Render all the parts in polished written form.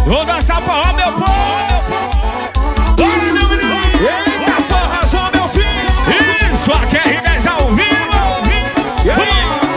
Vou dançar forró, meu povo. Bora, meu menino. Eita, forrazão, meu filho. Isso, aqui é R10 ao vivo. E aí?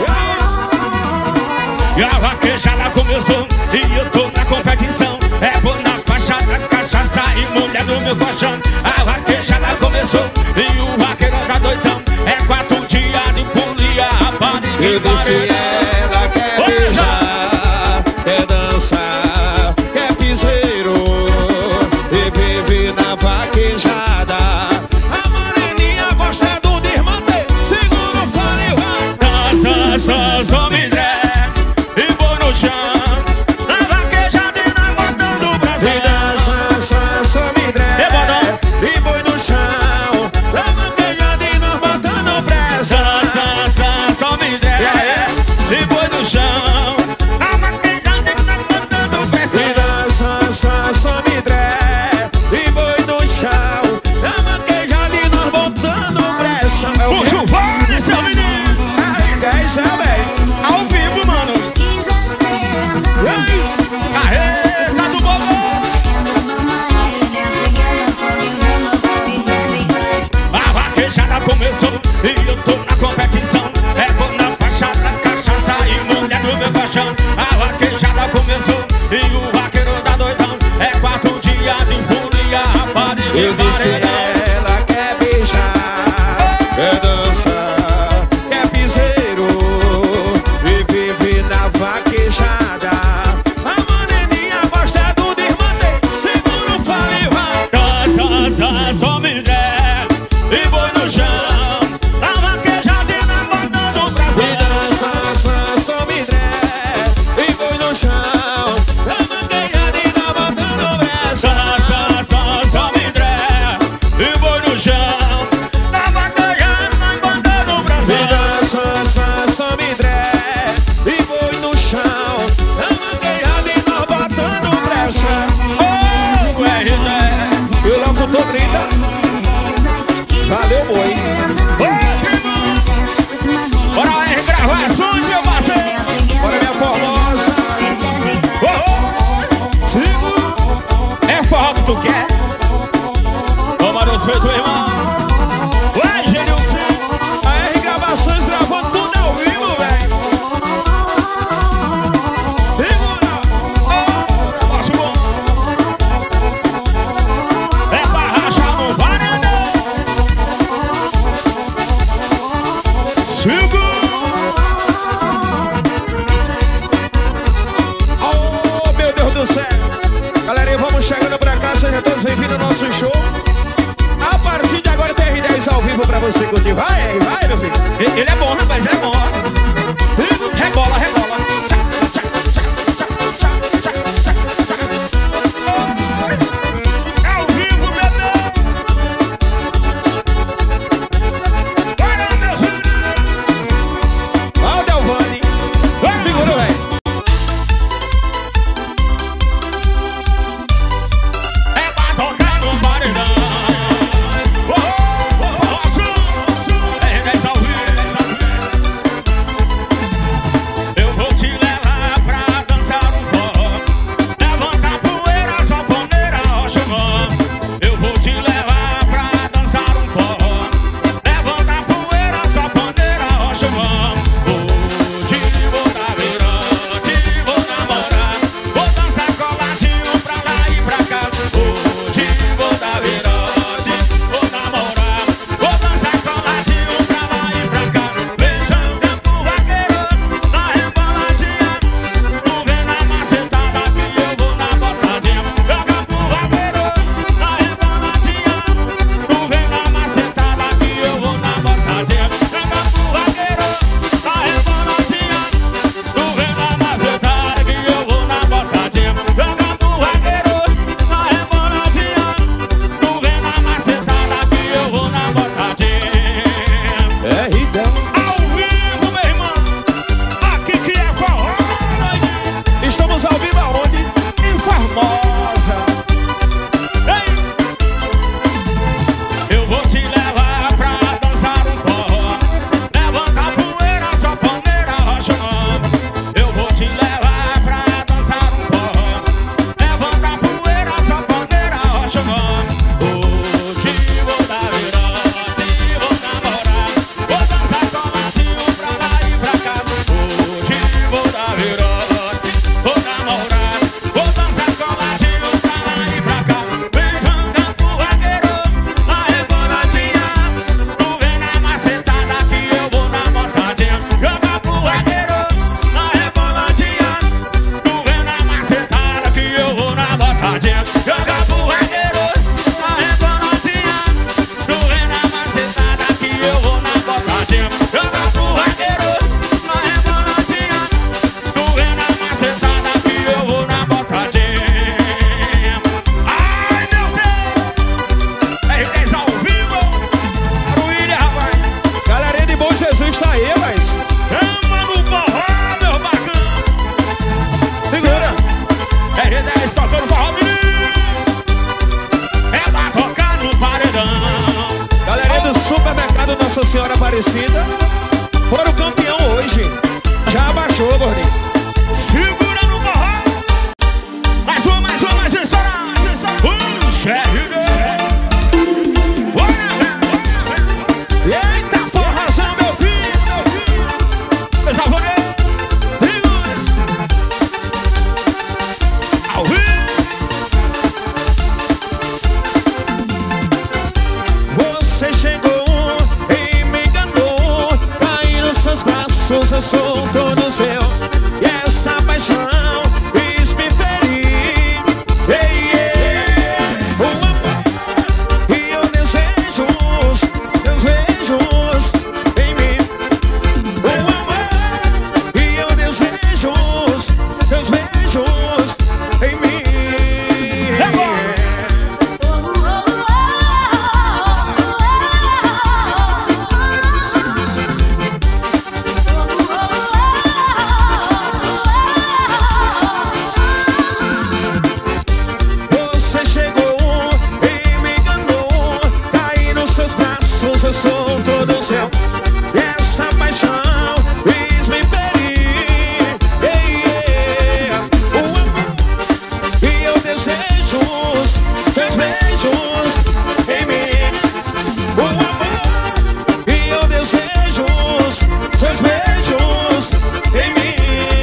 E a vaquejada começou e eu tô na competição. É bom na faixa das cachaça e mulher no meu colchão. A vaquejada começou e o vaqueiro tá doidão. É 4 dias de folia, rapaz. Eu disse ela quer beijar, quer dançar, quer piseiro e vive na vaquejada. A moreninha gosta do desmantê, segura o fone, vai. Dança, me dré e vou no chão. Na vaquejada e na botando o braço. E dança, me dré e boi no chão. Na vaquejada e nós botando pressa. Dança, me dré e vou no chão. Na vaquejada e na botando pressa. E dança, me dré e boi no chão. Na vaquejada e nós botando pressa. É o Puxa o fone, seu menino. R10, sabe? Ao vivo, mano. Carreta do bobô. A vaquejada começou e eu tô na competição. É bom na faixa das cachaça e mulher no meu colchão. A vaquejada começou e o vaqueiro tá doidão. É 4 dias de folia, rapaz. Eu disse ela quer beijar, quer dançar, quer piseiro e vive na vaquejada. A moreninha gosta do desmantê, segura o fone e vai. Dança, me der e boi no chão. A vaquejada e na botando o braço. E dança, me dré e boi no chão. Na vaquejada e nós botando pressa. Dança, me der e boi no chão. Na vaquejada nós botando o braço. E dança, me dré e boi no chão. Na vaquejada e nós botando pressa. Oh, R10. E o locutor grita: valeu, boi. Bora R gravações, meu parceiro. Bora, minha formosa. Segura. É forró que tu quer? Toma respeito, irmão. Ué, Genilson. A R Gravações gravando tudo ao vivo, velho. Segura. Posso bom. É pra rachar no paredão. Oh, meu Deus do céu. Galerinha, vamos chegando pra cá. Sejam todos bem-vindos ao nosso show. A partir de agora tem R10 ao vivo pra você curtir. Vai, meu filho. Ele é bom, rapaz, é bom. Rebola, rebola. É ao vivo, meu Deus. Bora, meus filhos. Ó, o Delvani. Segura, velho. É pra tocar no paredão. R10 ao vivo. Eu Aparecida foram campeão hoje. Já abaixou, gordinho. Segura no forró. Mais uma, estoura. Chefe. Eita, forrazão, meu filho. Pessoal, vou ver. Ao vivo. Você chegou e me enganou. Caí nos seus braços, eu sou todo seu. E essa paixão fez me ferir. O amor e eu desejo seus beijos em mim. O amor e eu desejo seus beijos em mim. Você chegou e me enganou. Caí nos seus braços, eu sou todo seu. E essa paixão fez me ferir. O amor e eu desejo seus beijos em mim. O amor e eu desejo seus beijos em mim.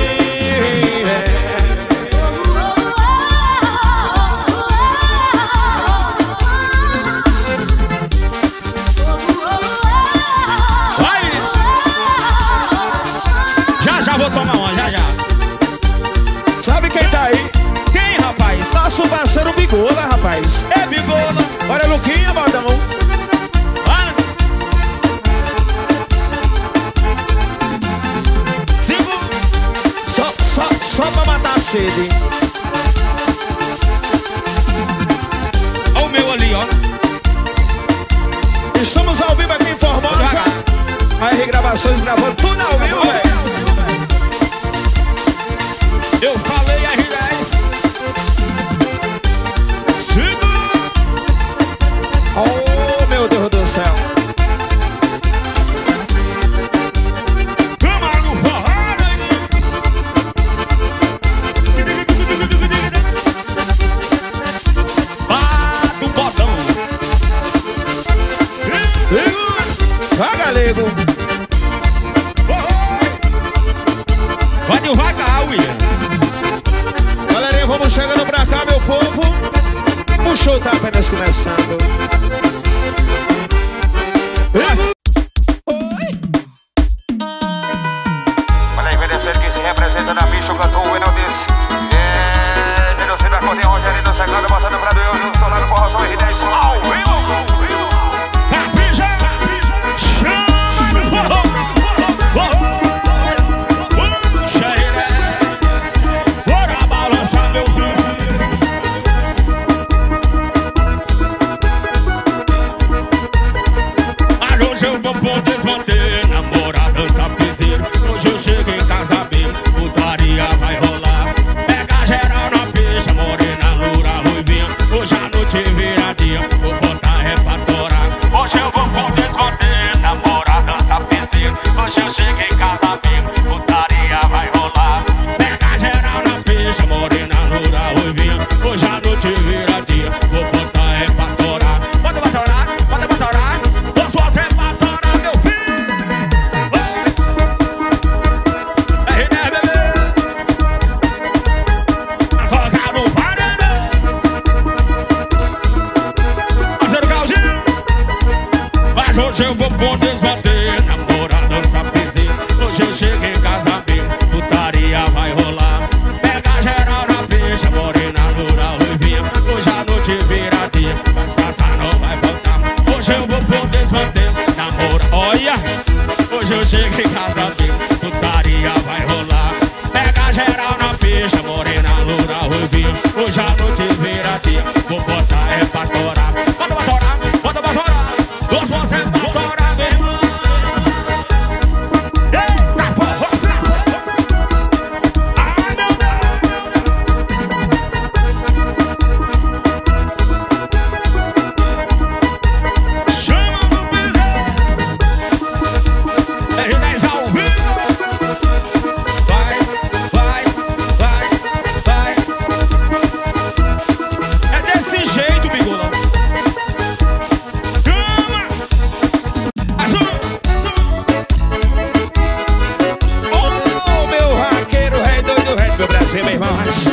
Vai. Já vou tomar uma, já. Sabe quem tá aí? Quem, rapaz? Nosso parceiro Bigola, rapaz. É Bigola. Olha, Luquinha, Baldão. Vai. Segura. Só pra matar a sede. Olha o meu ali, ó. Estamos ao vivo aqui em Formosa. As regravações gravando tudo ao vivo, velho. Eu falei R10. Segura. Oh, meu Deus do céu. Cama no forró. Bata o botão. Vai, galego. Vai devagar, William. Galerinha, vamos chegando pra cá, meu povo. O show tá apenas começando. Olha aí, envelhecer que se representa na pista, o cantor Elvis. Denilson da Corte, Rogerinho Secando, botando pra Deus, no solar, no forrozão R10, ao vivo. Capricha, chama no forró. Puxa ele, bora balançar meu filho. Mas hoje eu vou poder manter namorada, sapizeiro. Hoje eu chego em casa bem, putaria vai rolar. Pega geral na pista, morena, loura, ruivinha. Hoje a noite vira dia. você, meu irmão.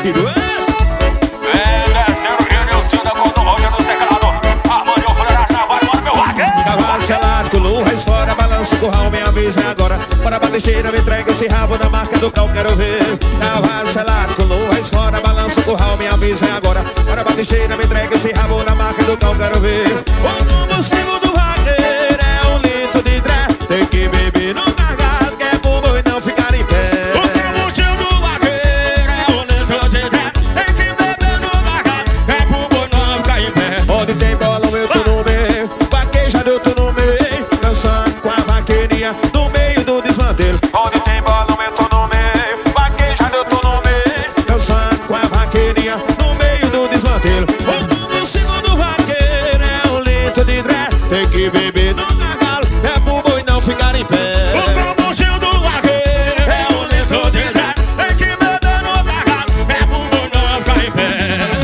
Descendo o Rio Nilson da Conto Rocha no secado. Armando o Fuleiragem na voz, mano, meu vaqueiro. Cavalo selado, com luvas fora, balança o curral, me avisa agora. Bora pra teixeira, me entrega esse rabo na marca do cão, quero ver. Cavalo selado, com luvas fora, balança o curral, me avisa agora. Bora pra teixeira, me entrega esse rabo na marca do cão, quero ver. O combustível do vaqueiro é um litro de dré. Tem que beber no gargalo, que é pro boi não ficar em pé. O combustível do vaqueiro é um litro de dré. Tem que beber no gargalo, é pro boi não ficar em pé. Onde tem bola, eu tô no meio. Vaquejado, eu tô no meio. Dançando com a vaqueirinha no meio do desmantelo. Onde tem bola, eu tô no meio. Vaquejado, eu tô no meio. Dançando com a vaqueirinha no meio do desmantelo. O combustível do vaqueiro é um litro de dré. Tem que beber no gargalo, é pro boi não ficar em pé. O combustível do vaqueiro é um litro de dré. Tem que beber no gargalo, é pro boi não ficar em pé.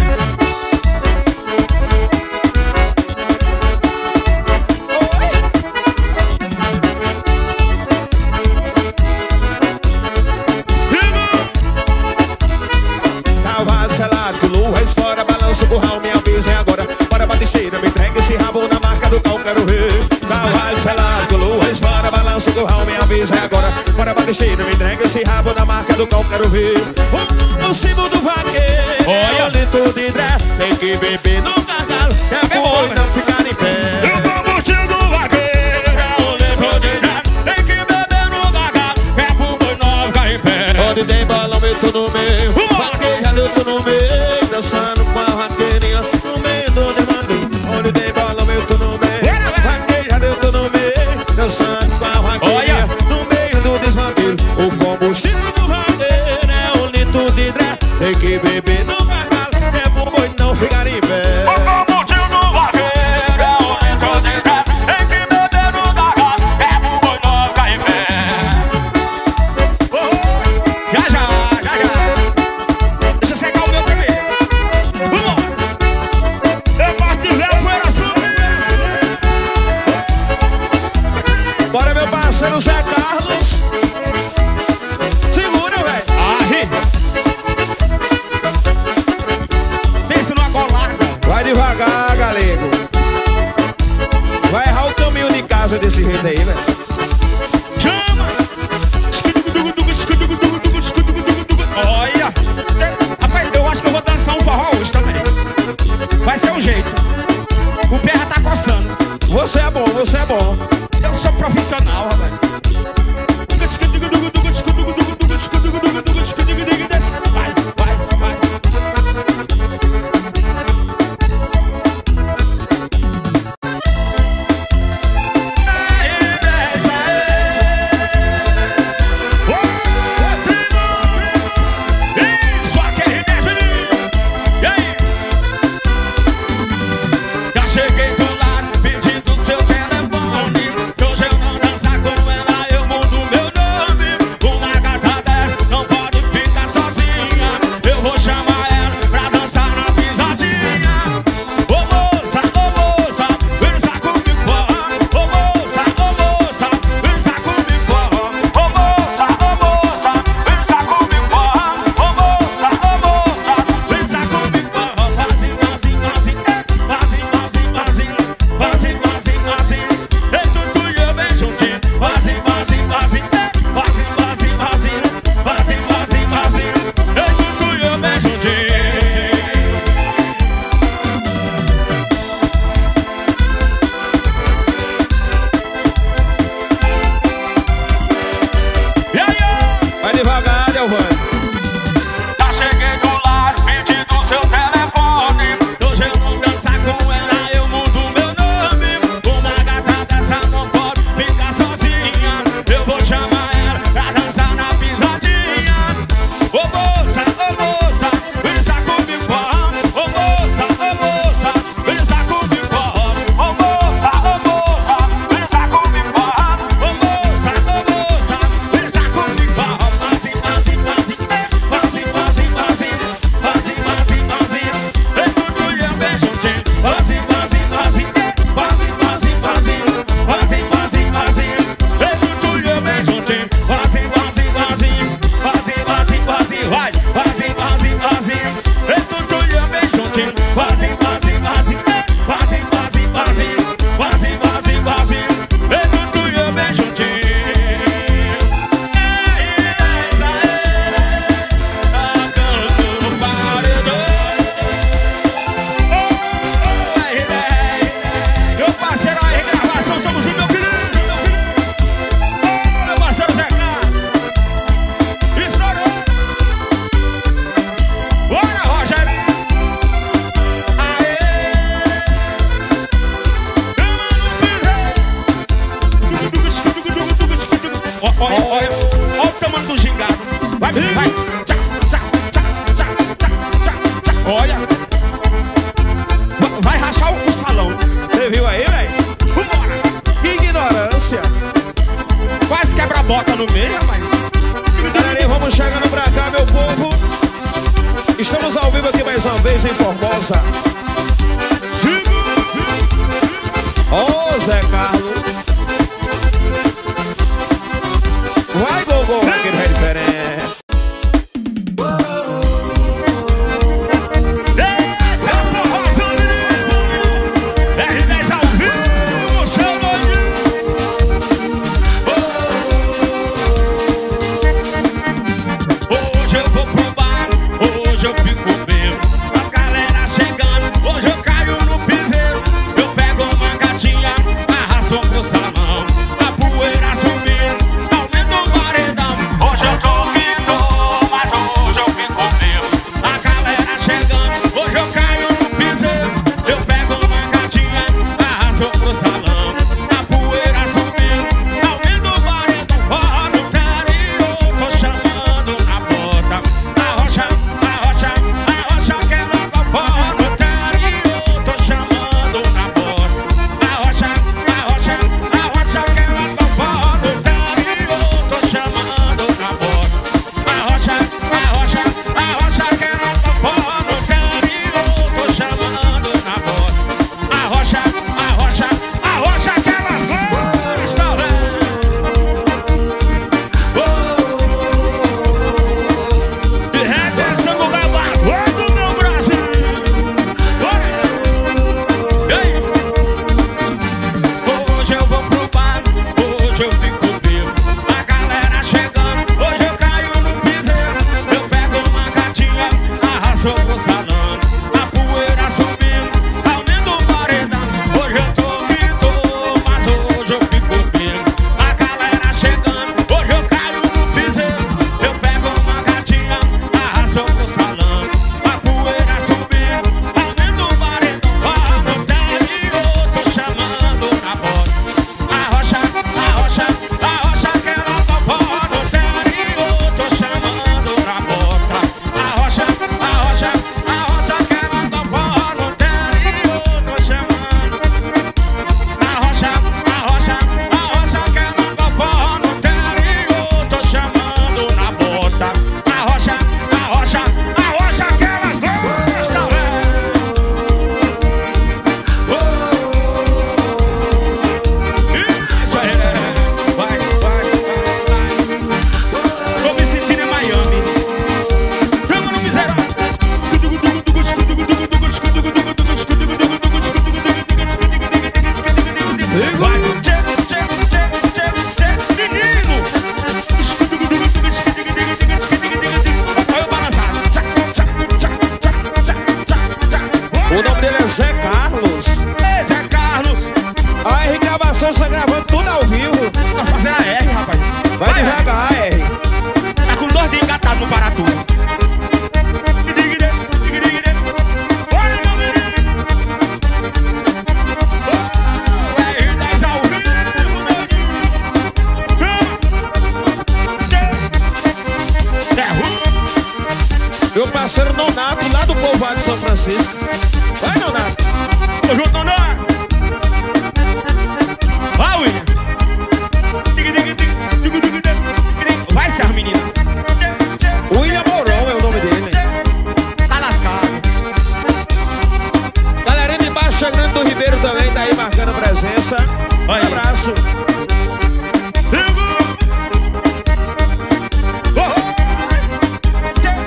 Cavalo selado, com luvas fora, balança o curral, me avisa agora. Bora pra teixeira, me entrega esse rabo na marca do cão, quero ver. Cavalo selado, com luvas fora, balança o curral, me avisa agora. Bora pra teixeira, me entrega esse rabo na marca do cão, quero ver. O cimo do vaqueiro é um litro de dré. Tem que beber no gargalo, é pro boi não ficar em pé. O combustível do vaqueiro é um litro de dré. Tem que beber no gargalo, é pro boi não ficar em pé. Onde tem balão, eu tô no meio. Vaquejado, eu tô no meio. Dançando com a vaqueirinha no meio do desmantelo. Onde tem balão, eu tô no meio. Vaquejado, eu tô no meio. Dançando com a vaqueirinha no meio do desmantelo. O combustível do vaqueiro é um litro de dré. Tem que beber no gargalo, é pro boi não ficar em pé. O combustível do vaqueiro é um litro de dré. Tem que beber no gargalo, é pro boi não ficar em pé. Já, já. Deixa eu secar o meu primeiro. Vamos! Eu posso dizer a poeira subir. Bora, meu parceiro Zé Carlos. Segura, velho. Aí! Pensa numa golada. Vai devagar, galego. Vai errar o caminho de casa desse jeito aí, velho. Chama! Olha! Rapaz, eu acho que eu vou dançar um forró hoje também. Vai ser um jeito. O pé já tá coçando. Você é bom, você é bom. Eu sou profissional, rapaz. Vai, vai, vai. Aí, velho. Estamos ao vivo aqui mais uma vez em Formosa. Ô, Zé Carlos. Vai, Gogô, aquele velho diferente. O nome dele é Zé Carlos. Ei, Zé Carlos. A R Gravações tá gravando tudo ao vivo. Nós fazendo a R, rapaz. Vai devagar, R. Tá com 2 dias engatado no Paratu. Olha, meu menino. R10 ao vivo, Meu parceiro Nonato, lá do povoado de São Francisco. Vai, Nonato. Tô junto, Nonato. Vai, William. Vai ser as meninas. William Mourão é o nome dele. Tá lascado. Galerinha de Baixa Grande do Ribeiro também tá aí marcando presença. Um abraço.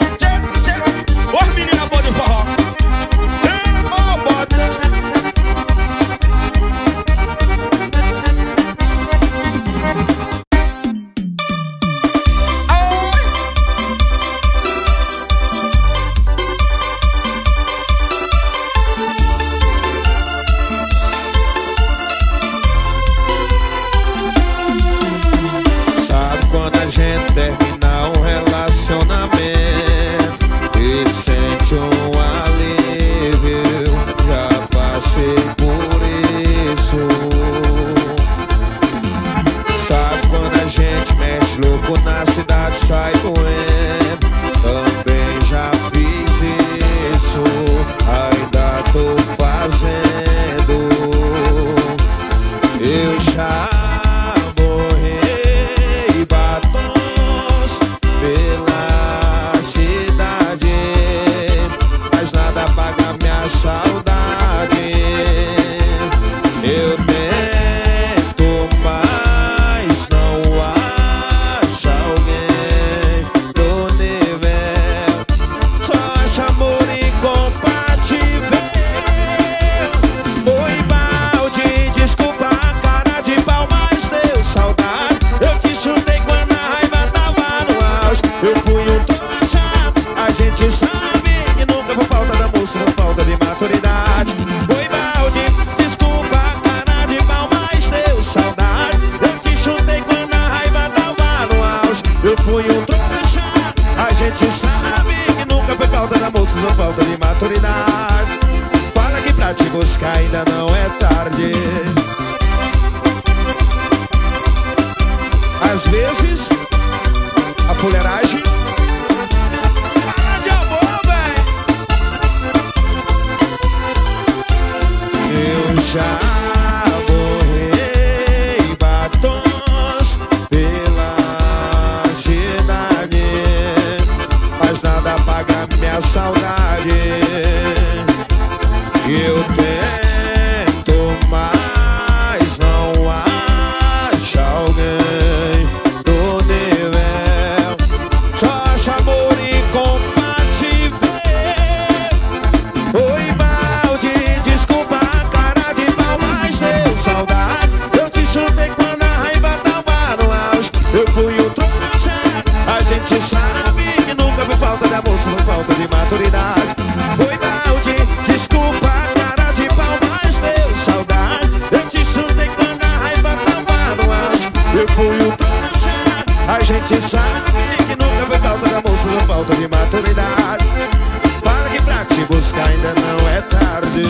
Ô, menina boa de forró. Ô, bota. não falta de maturidade. Para que pra te buscar ainda não é tarde. Às vezes a fuleiragem para de amor, véi. Eu já borrei batons pela cidade, mas nada apaga minha saudade. Eu tento, mas não acho alguém no nível. Só acho amor incompatível. Oi, balde, desculpa a cara de pau, mas deu saudade. Eu te chutei quando a raiva tava no auge. Eu fui o trouxa. A gente sabe que nunca foi falta de amor, não falta de maturidade. Oi, balde, desculpa a cara de pau, mas deu saudade. Eu te chutei quando a raiva tava no auge. Eu fui o trouxa. A gente sabe que nunca foi falta de amor, não falta de maturidade. Para que pra te buscar ainda não é tarde.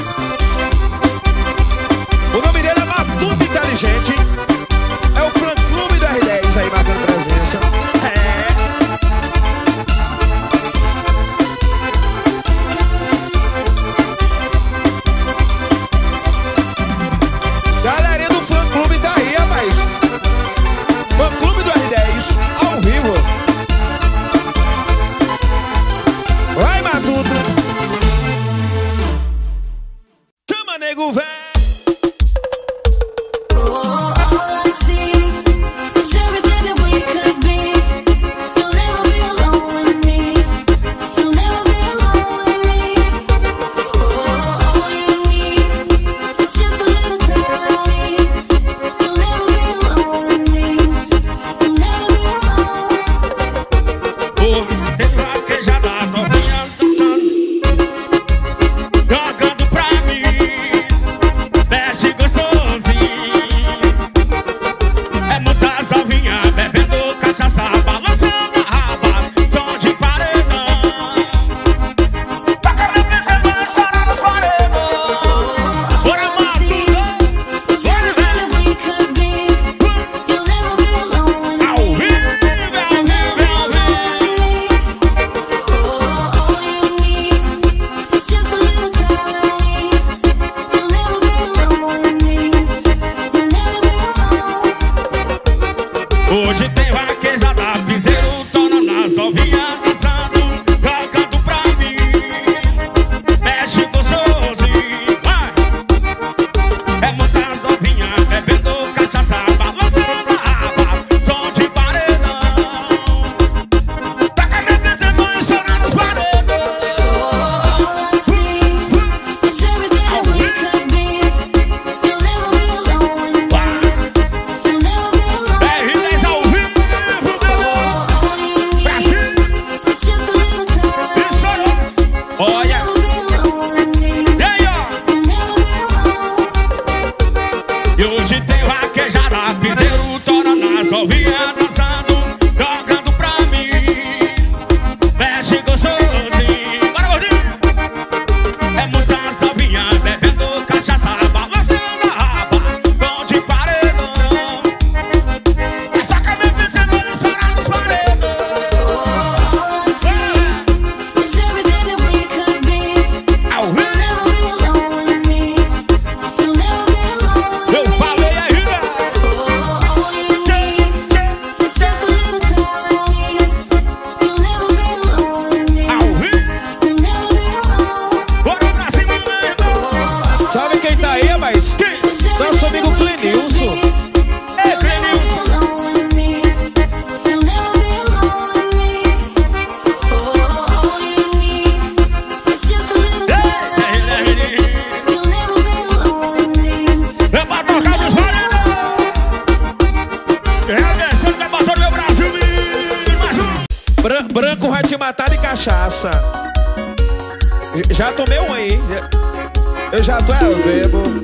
O nome dele é Matuto Inteligente. É o fã clube do R10 aí marcando presença. Galerinha do fã clube tá aí, rapaz. Fã clube do R10 ao vivo. Vai, Matuto. Chama, nego, véi. Jogando pra mim, mexe gostosinho. É muitas novinhas bebendo cachaça, balançando a raba, som de paredão. Toca na mesa, vai estourar nos paredão. Bora, Matuto, bora, velho. Ao vivo, hoje tem vaquejada, piseiro, tona nas novinhas dançando, jogando pra mim, mexe gostosinho, vai. É muitas novinhas bebendo cachaça, balançando a raba, som de paredão. Toca na mesa, vai estourar nos paredão. R10 ao vivo, Brasil, estourou. Olha, e aí, ó. E hoje tem vaquejada, piseiro, tona nas novinhas dançando, jogando pra mim, mexe gostosinho. Bora, gordinho. É muitas novinhas bebendo cachaça, balançando a raba, som de paredão. É só caminho pensando em estourar nos paredão. Ao vivo, eu falei aí, né? Ao vivo, bora pra cima, né? Sabe quem tá aí, rapaz? Quem? Nosso amigo Clenilson. É, Clenilson. É pra tocar nos paredão. É a versão que bateu no meu Brasil e mais um. Branco vai te matar de cachaça. Já tomei um aí. Eu já tô bebo.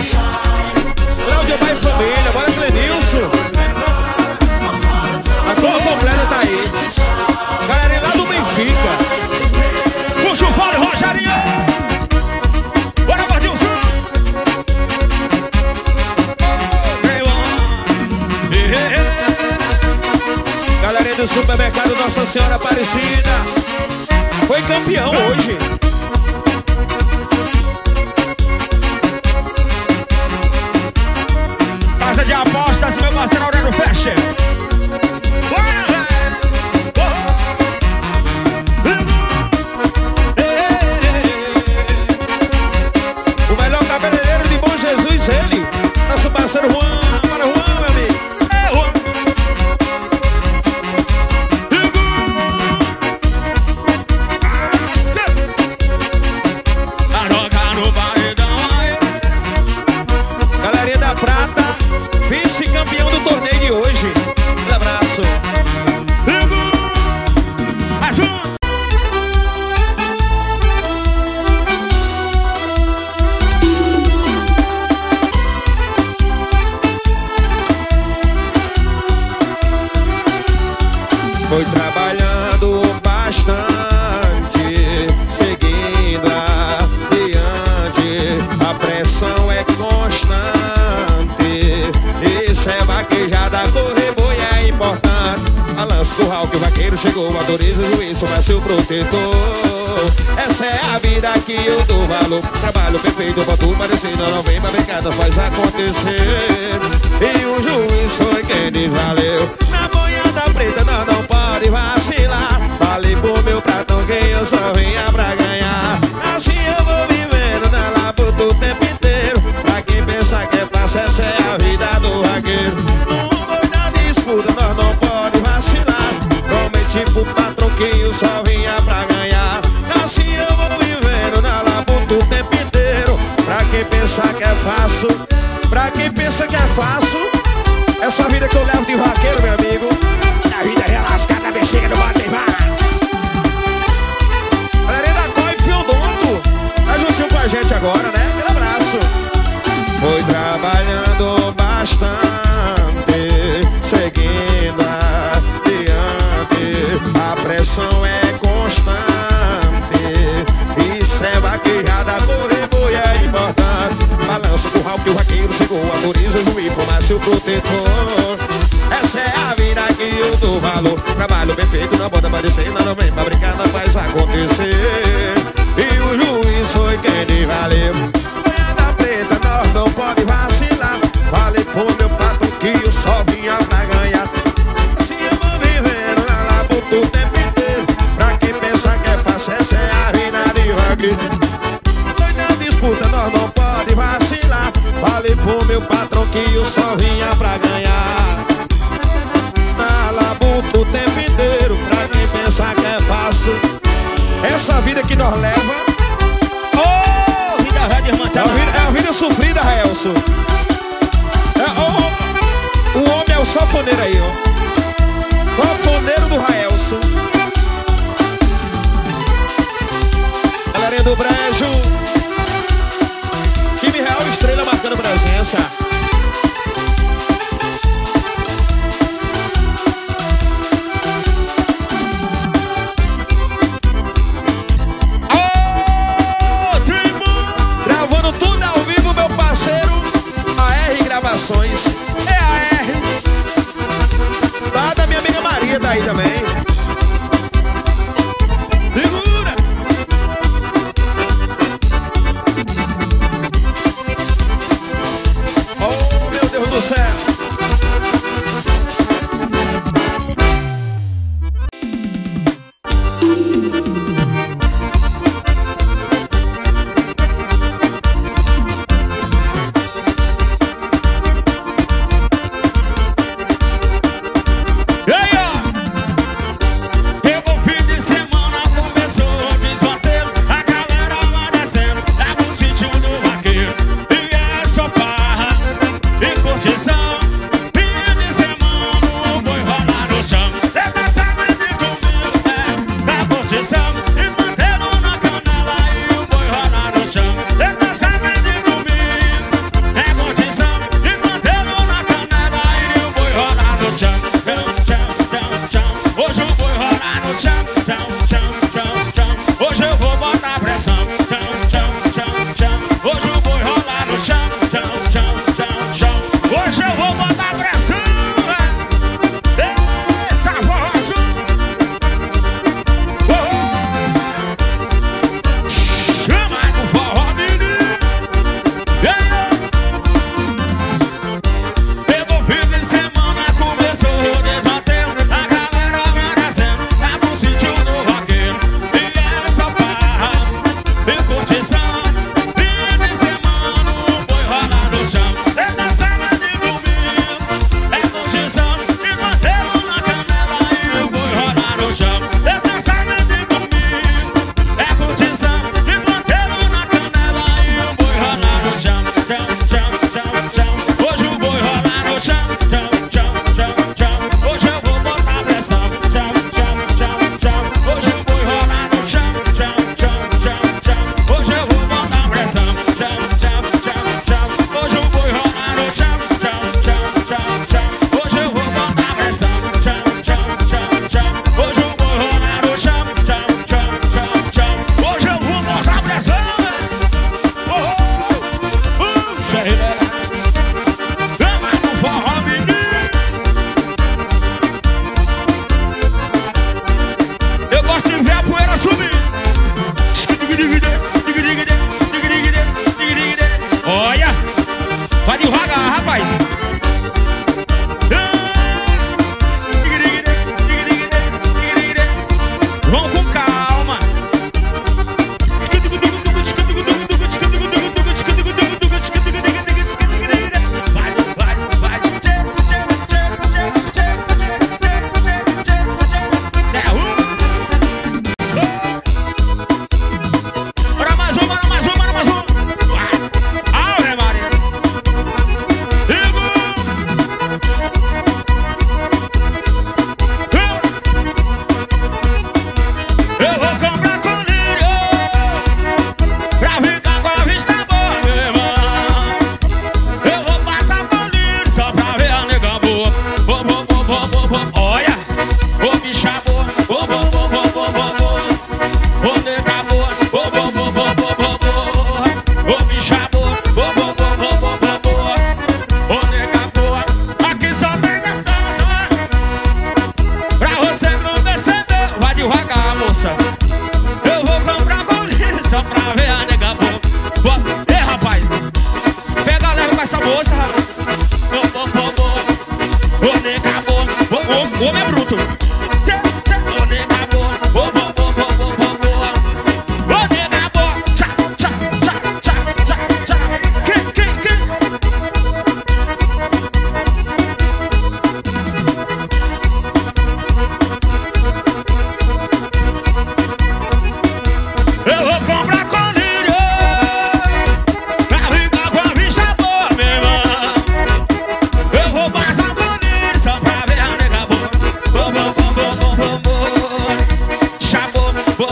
Deus. Cláudio Pai Família, bora Clenilson. A turma completa tá aí. Galerinha lá do Benfica. Puxa o fole, Rogerinho. Bora, Gordilson. Galerinha do supermercado Nossa Senhora Aparecida. Foi campeão hoje. Casa de apostas, meu parceiro Aurélio Fecha. O melhor cabeleireiro de Bom Jesus, ele. Nosso parceiro Juan. Para Juan, meu amigo. Galerinha da Prata, vice-campeão do torneio de hoje. Um abraço. Mais um. Foi trabalhando bastante, seguindo adiante. A pressão é constante. Isso é vaquejada, correr boi é importante. Balanço do Hulk, o vaqueiro chegou, autoriza o juiz, vai ser o protetor. Essa é a vida que eu dou valor. Trabalho perfeito pra tu parecer, não vem pra brincada, faz acontecer. E o juiz foi quem diz valeu. Na boiada preta nós não pode vacilar. Falei pro meu pratão que eu só vinha pra ganhar. Assim eu vou vivendo na labuta o tempo inteiro. Pra quem pensa que é fácil, essa é a vida do vaqueiro. No boi da disputa nós não pode vacilar. Prometi pro patrão que eu só vinha pra ganhar. Assim eu vou vivendo na labuta o tempo inteiro. Pra quem pensa que é fácil, pra quem pensa que é fácil, essa vida que eu levo de vaqueiro, meu amigo. A vida é lascada, bexiga no bate e vai. Galerinha da Coi Fiodonto tá juntinho com a gente agora, né? Aquele abraço. Foi trabalhando bastante, seguindo adiante. A pressão é constante. Isso é vaquejada, correr boi é importante. Balança do Hulk, o vaqueiro chegou, autoriza o juiz, formasse o protetor. Essa é a vida que eu dou valor. Trabalho bem feito, não pode aparecer, não vem pra brincar, não faz acontecer. E o juiz foi quem diz valeu. Boiada preta, nós não pode vacilar. Falei pro meu patrão que eu só vinha pra ganhar. Se eu vou vivendo na labuta o tempo inteiro. Pra quem pensa que é fácil, essa é a vida de vaqueiro. Foi na disputa, nós não pode vacilar. Falei pro meu patrão que eu só vinha pra ganhar. Na labuta o tempo inteiro. Pra quem pensa que é fácil, essa vida que nós leva. Ô, vida velha desmantelada. É a vida sofrida, Raelson. O homem é o sanfoneiro aí, ó. Sanfoneiro do Raelson. Galerinha do Brejo. Time Real Estrela marcando presença. Gravando tudo ao vivo, meu parceiro AR Gravações. É AR. Lá da minha amiga Maria tá aí também. Segura. Oh, meu Deus do céu. Vai devagar, rapaz. Vamos com calma. Bora mais uma, bora mais uma, bora mais uma. Ave Maria. Eu vou comprar colírio pra ficar com a vista boa, meu irmão. Eu vou passar colírio só pra ver a nega boa. Olha, ô bicha boa. Ô nega boa. Ô bicha boa. Ô nega boa. Aqui só tem gostosa pra você não perceber. Vai devagar, moça. Eu vou comprar colírio só pra ver a nega boa. Ei, rapaz, pega leve com essa moça, rapaz. Ô nega boa. Ô, homem é bruto. Ô nega boa. Ô nega boa. Tchá. Que? Eu vou comprar colírio pra ficar com a vista boa, meu irmão. Eu vou passar colírio só pra ver a nega boa. Chabô,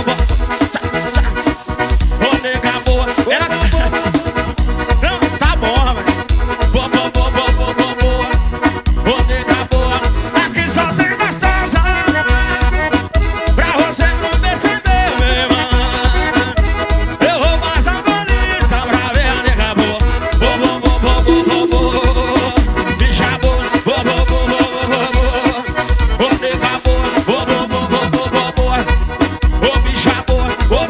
ô nega boa. Não, tá bom, rapaz. Ô nega boa. Aqui só tem gostosa pra você não perceber, meu irmão. Eu vou passar colírio só pra ver a nega boa. Bicha boa. Ô nega boa. Ô bicha boa.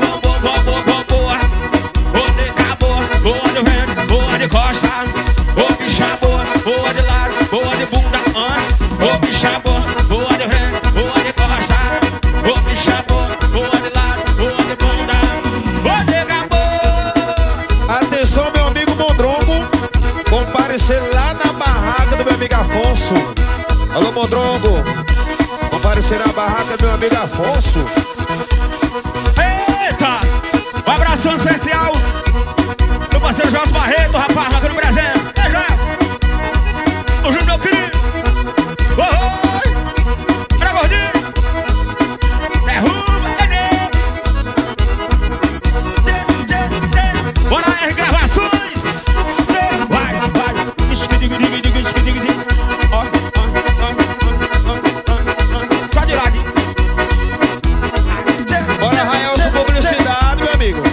Ô nega boa. Boa de vento, boa de costa. Ô bicha boa. Boa de lado, boa de bunda. Ô bicha boa. Boa de vento, boa de costa. Ô bicha boa. Boa de lado, boa de bunda. Ô nega boa. Atenção, meu amigo Mondrongo. Comparecer lá na barraca do meu amigo Afonso. Alô, Mondrongo. Comparecer na barraca do meu amigo Afonso. Eita! Um abração especial do parceiro Jorge Barreto, rapaz, marcando presente. Ei, Jorge! O Júnior, meu querido! Oi! Bora, gordinho! Derruba, neném! Bora, R Gravações! Vai! Ó. Só de lado. Bora, Raelson, publicidade, meu amigo.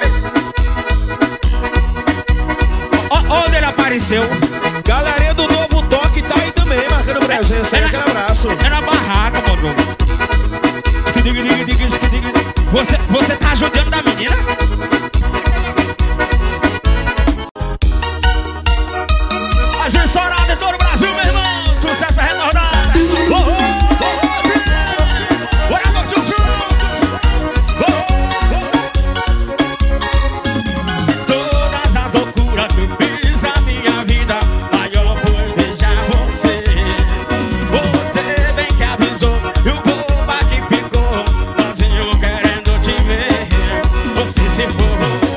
Onde ele apareceu? Galerinha do Novo Toque tá aí também, marcando presença. Aí, aquele abraço. É na barraca, Mondrongo. Você tá ajudando da menina? As estouradas de todo o Brasil, meu irmão. Sucesso pra retornar. Bora, meu tio. Todas as loucuras que eu fiz na minha vida, maior foi beijar você. Você bem que avisou e o boba que ficou sozinho querendo te ver. Você se for.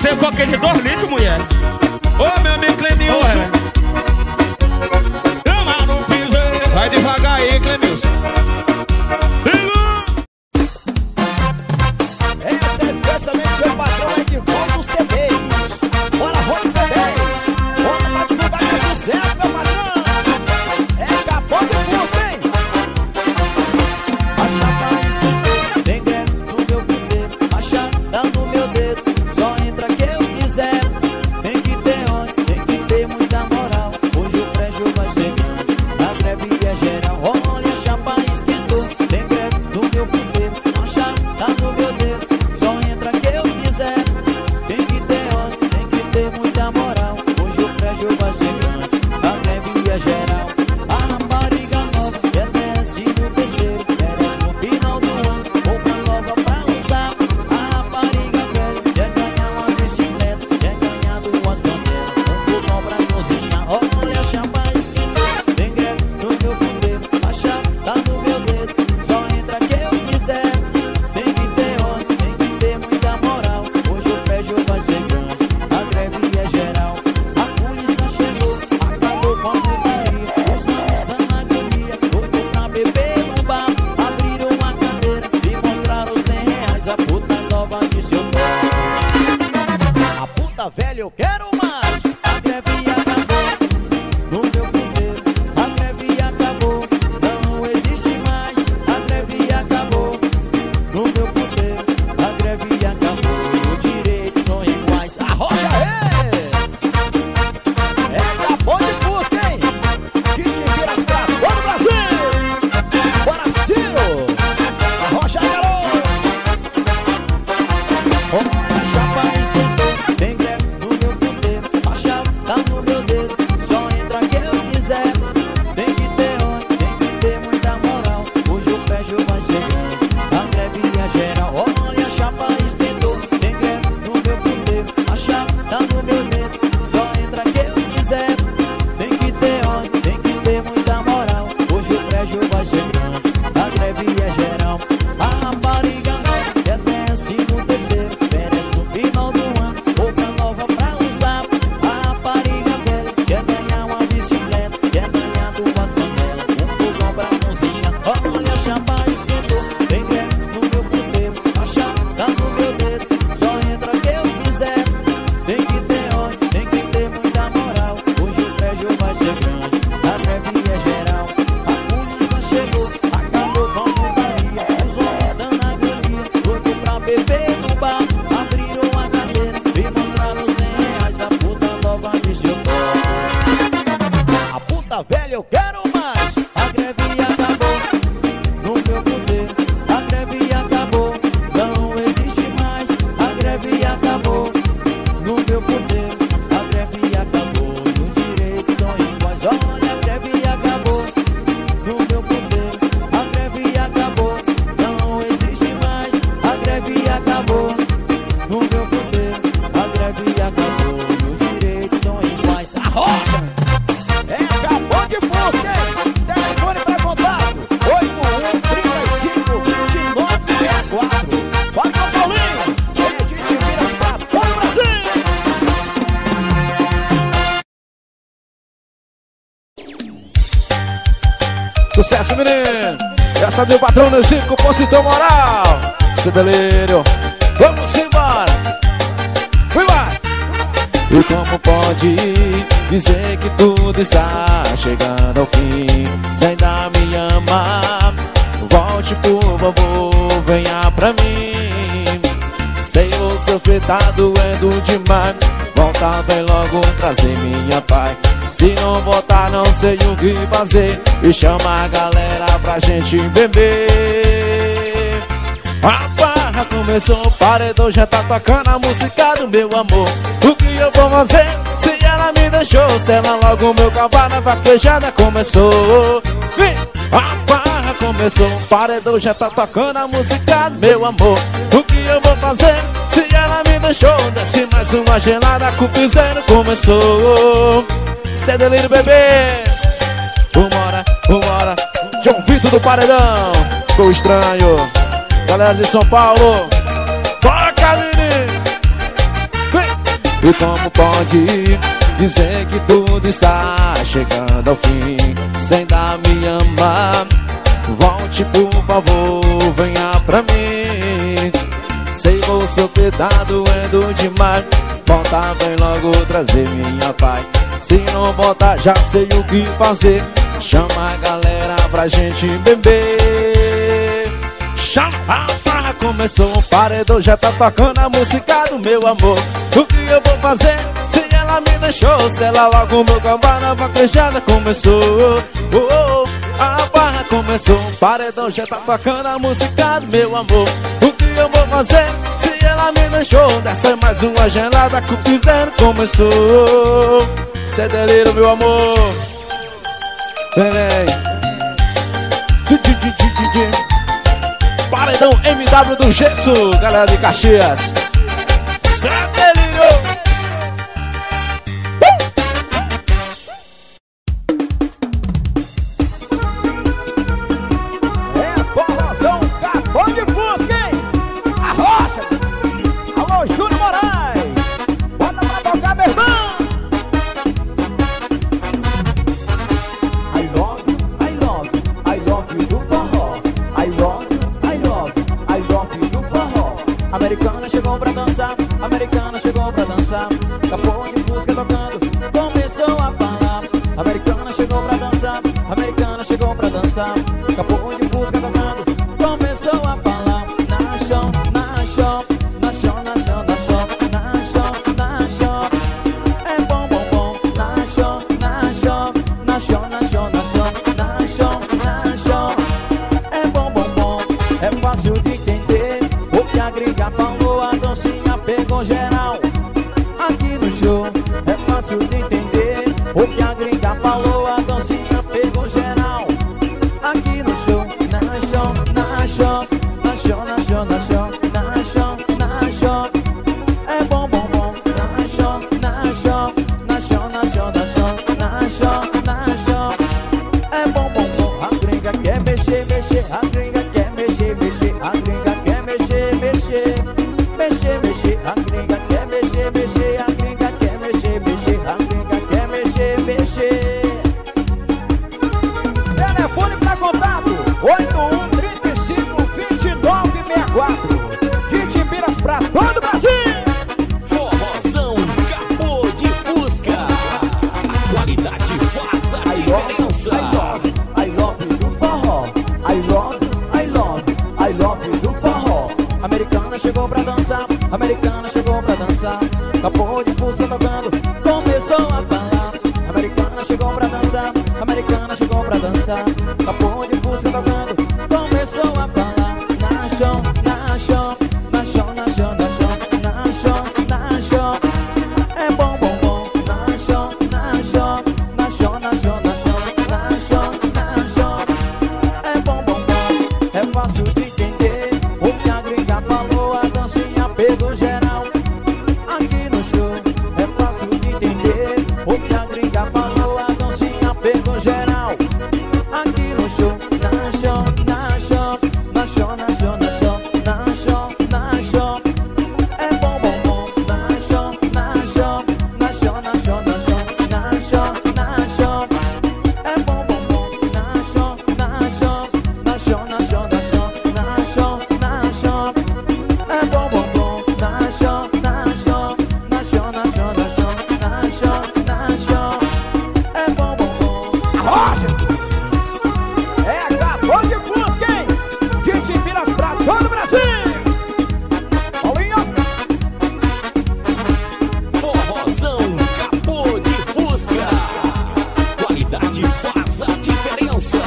Você toca de 2 litros, mulher. Ô, meu amigo Clemilson. Vai devagar aí, Clemilson. Essa é especialmente meu patrão é de Volta CDs. Bora, Volta CDs. Bora pra divulgar que sucesso, meu patrão. É capô de busca, hein? A chapa esquentou, tem greve no meu poder. A chapa no meu dedo, só entra que eu quiser. Tem que ter onde, tem que ter muita moral. Hoje o prédio vai ser grande, a greve é geral. Olha, a chapa esquentou, tem greve no meu poder. A chapa no meu dedo, só entra que eu quiser. Tem que ter onde, tem que ter muita moral. Hoje o prédio vai ser grande, a greve é geral. A rapariga nova, é 13º, férias no final do ano, roupa nova pra usar. A rapariga velha, quer ganhar uma bicicleta, quer ganhar 2 bandeiras, fogão pra cozinhar. Olha, a chapa esquentou, tem greve no meu poder. A chapa no meu dedo, só entra que eu quiser. Tem que ter onde, tem que ter muita moral. Hoje o prédio vai ser grande, a greve é geral. A polícia chegou, acabou com a putaria. Os homens estão na agonia, doido pra beber no bar. Abriram uma cadeira e mostraram R$100. A puta nova disse eu quero. A puta velha eu quero mais. A greve acabou no meu poder. A greve acabou, não existe mais. A greve acabou no meu poder. A greve acabou, os direitos são iguais. Arrocha é capô de busca, hein? Que te vira pra todo o Brasil. Bora, Ciro. Arrocha, garoto. Olha, a chapa esquentou, tem greve no meu poder. A chapa no meu dedo, só entra que eu quiser. Tem que ter onde, tem que ter muita moral. Hoje o prédio vai ser grande, a greve é geral. Olha, a chapa esquentou, tem greve no meu poder. A chapa no meu dedo, só entra que eu quiser. Tem que ter onde, tem que ter muita moral. Hoje o prédio vai ser grande, a greve é geral. A rapariga nova, quer 13º, férias no final do ano, roupa nova pra usar. A rapariga velha, quer ganhar uma bicicleta, quer ganhar 2 panelas, fogão pra cozinhar. Olha, a chapa esquentou, tem greve no meu poder. A chapa no meu dedo, só entra que eu quiser. Tem que ter onde, tem que ter muita moral. Hoje o prédio vai ser grande, a greve é geral. A polícia chegou, acabou com a putaria. Os homens estão na agonia, doido pra beber no bar. Abriram a cadeira e mostraram R$100. A puta nova disse eu quero. A puta velha eu quero mais. A greve acabou no meu poder. A greve acabou, não existe mais. A greve acabou no meu poder. A greve acabou, os direitos são iguais. Olha, a greve acabou no meu poder. A greve acabou, não existe mais. A greve acabou no meu poder. A greve acabou, os direitos são iguais. Arrocha! É acabou de busca, hein? Telefone pra contato 8135-2964. Bota o Paulinho, e a gente vira pra todo o Brasil. Sucesso, menino. Essa deu patrão no circo, compositor moral. Seu delírio. Vamos embora. Fui lá. E como pode dizer que tudo está chegando ao fim? Se ainda me ama, volte por favor, venha pra mim. Sei você tá doendo demais, volta, vem logo trazer minha paz. Se não voltar não sei o que fazer, e chama a galera pra gente beber. A farra começou, o paredão já tá tocando a música do meu amor. O que eu vou fazer se ela me deixou? Se ela logo meu cavalo, a vaquejada começou. Vem! A farra começou, o paredão já tá tocando a música do meu amor. O que eu vou fazer se ela me deixou? Desce mais uma gelada, com o piseiro começou. Cê delírio, bebê. Vambora, vambora. João Vitor do paredão. Ficou estranho. Galera de São Paulo, toca, menino. Vem. E como pode dizer que tudo está chegando ao fim sem dar me amar? Volte por favor, venha pra mim. Sei você ter tá doendo demais. Volta, vem logo trazer minha paz. Se não voltar, já sei o que fazer. Chama a galera pra gente beber. Chama a farra, começou o paredão. Já tá tocando a música do meu amor. O que eu vou fazer se ela me deixou? Se ela logo meu cavalo, a vaquejada começou. A barra começou, o paredão já tá tocando a música do meu amor. O que eu vou fazer se ela me deixou? Dessa é mais uma gelada que o piseiro começou. Cê delírio, meu amor. Vem, vem. Paredão MW do Gesso, galera de Caxias. Cê delírio. Americana chegou pra dançar, americana chegou pra dançar. Capô de música tocando, começou a falar. Americana chegou pra dançar, americana chegou pra dançar. Capô de música tocando, começou a falar. Na chão, na chão, na chão, na chão, na chão, na chão, na chão. É bom, bom, bom. Na chão, na chão, na chão, na chão, na chão, na chão, na chão. É bom, bom, bom. É fácil de entender. O que a gringa falou, a dancinha pegou geral. Aqui no show é fácil de entender. O que a gringa falou, a dancinha pegou geral. Aqui no show, na chão, na chão, na chão, na chão, na chão, na chão, na chão. É bom, bom, bom. Na chão, na chão, na chão, na chão, na chão, na chão, na chão. É bom, bom, bom. A gringa quer mexer, mexer. A gringa quer mexer, mexer. A gringa quer mexer, mexer, mexer, mexer. A gringa quer mexer, mexer. A gringa quer mexer, mexer. A gringa quer mexer, mexer. Telefone pra contato 81352964. De Timbiras pra todo o Brasil. Forrozão Capô de Fusca. Qualidade faz a diferença. I love you do forró. I love you do forró. Americana chegou pra dançar, americana chegou pra dançar. Capô de Fusca tocando, começou a falar. Americana chegou pra dançar, americana chegou pra dançar. Capô de Fusca tocando, começou a falar. Na chão, na chão, na chão, na chão, na chão, na chão, na chão. É bom, bom, bom. Na chão, na chão, na chão, na chão, na chão, na chão, na chão. É bom, bom, bom. É fácil de entender. O que a gringa falou, a dancinha pegou geral. Aqui no show é fácil de entender. O que a gringa falou, a dancinha pegou geral. Aqui no show, na chão, na chão, na chão, na chão, na chão, na chão, na chão. É bom, bom, bom. Na chão, na chão, na chão, na chão, na chão, na chão, na chão. É bom, bom, bom. Na chão, na chão, na chão, na chão, na chão, na chão, na chão. É bom, bom, bom. Na chão, na chão, na chão, na chão, na chão, na chão, na chão. É bom, bom, bom. Arrocha! É Capô de Fusca, hein? De Timbiras pra todo o Brasil! Paulinho! Forrozão Capô de Fusca. Qualidade faz a diferença.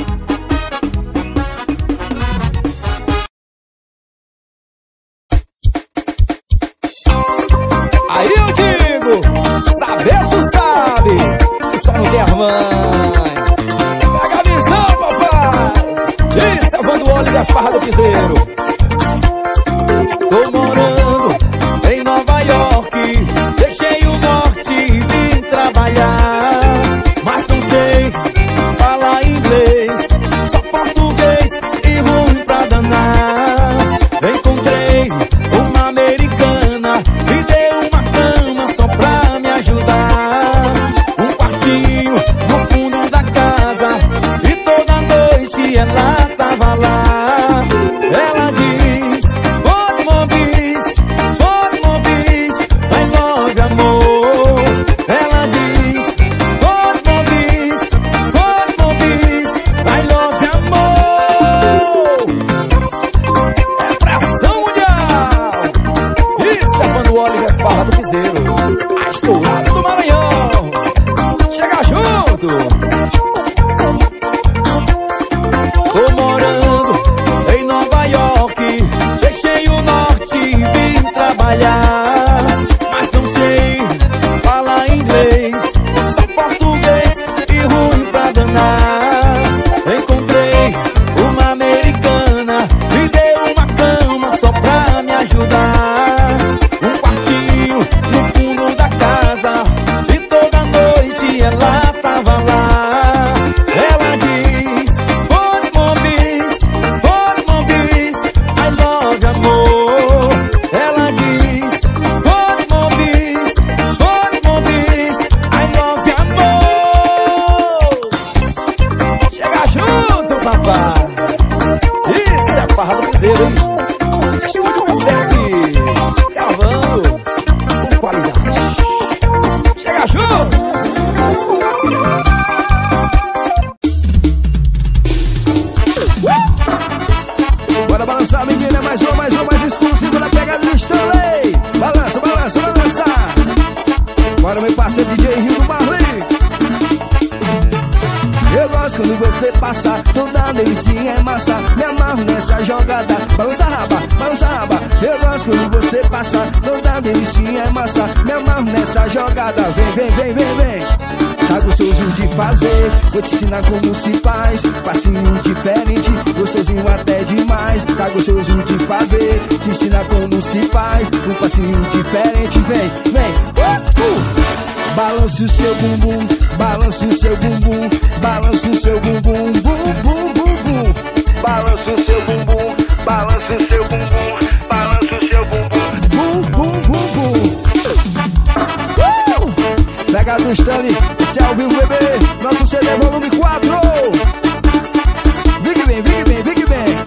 Aí eu digo, saber tu sabe, só não quer mãe. Pega a visão, papai. Isso é quando olha da farra do piseiro. Tô morando em Nova York, deixei o norte e vim trabalhar. Mas não sei falar inglês, só português e ruim pra danar. Encontrei uma americana, me deu uma cama Bora, meu parceiro DJ Rio do Marley. Eu gosto quando você passa, toda delicinha é massa. Me amarro nessa jogada, balança a raba, balança a raba. Eu gosto quando você passa, toda delicinha é massa. Me amarro nessa jogada, vem, vem, vem, vem, vem. Tá gostoso de fazer, vou te ensinar como se faz. Passinho diferente, gostosinho até demais. Tá gostoso de fazer, te ensinar como se faz. Um passinho diferente, vem, vem. Balance o seu bumbum, balance o seu bumbum, balance o seu bumbum, bum, bum, bum, bum. Balance o seu bumbum, balance o seu bumbum, balance o seu bumbum, bum, bum, bum, bum. Pega do Stanley, esse é ao vivo, bebê. Nosso CD volume 4. Vem que vem, vem que vem, vem que vem.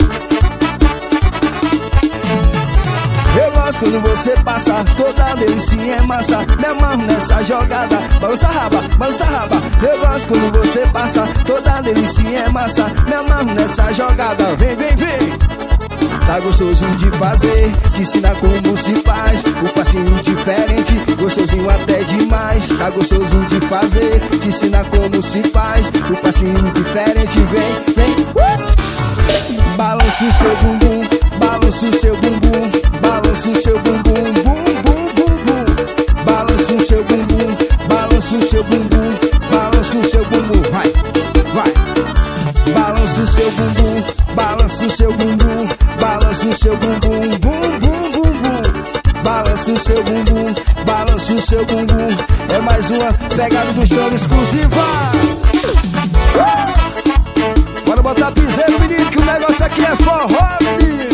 Eu gosto quando você passa, toda delicinha é massa. Me amarro nessa jogada, balança a raba, balança a raba. Eu gosto quando você passa, toda delicinha é massa. Me amarro nessa jogada, vem, vem, vem. Tá gostoso de fazer, te ensinar como se faz. Um passinho diferente, gostosinho até demais. Tá gostoso de fazer, te ensinar como se faz. Um passinho diferente, vem, vem. Balance o seu bumbum, balance o seu bumbum, balance o seu bumbum, bum, bum, bum, bum. Balance o seu bumbum, balance o seu bumbum, balance o seu bumbum, vai, vai. Balance o seu bumbum, balance o seu bumbum, balance o seu bumbum, bum, bum, bum, bum. Balance o seu bumbum, balance o seu bumbum. É mais uma pegada do Estouro exclusiva. Bora botar piseiro, menino, que o negócio aqui é forró, menino.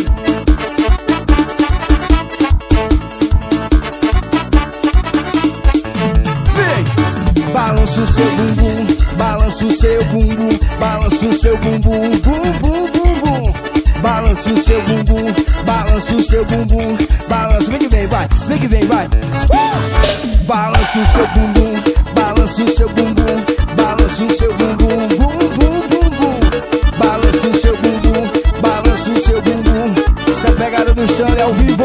Vem! Balança o seu bumbum, balança o seu bumbum, balança o seu bumbum, bum, bum, bum, bum. Balança o seu bumbum, balança o seu bumbum, balança, vem que vem, vai, vem que vem, vai. Balança o seu bumbum, balança o seu bumbum, balança o seu bumbum, bum, bum, bum, bum. Balança o seu bumbum, balança o seu bumbum. Essa pegada do chão é ao vivo.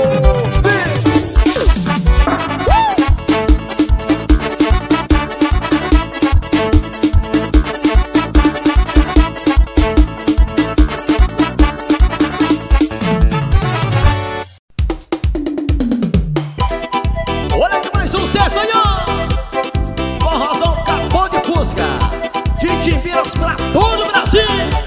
Olha que mais sucesso aí, ó! Forrozão Capô de Fusca, de Timbiras pra todo o Brasil.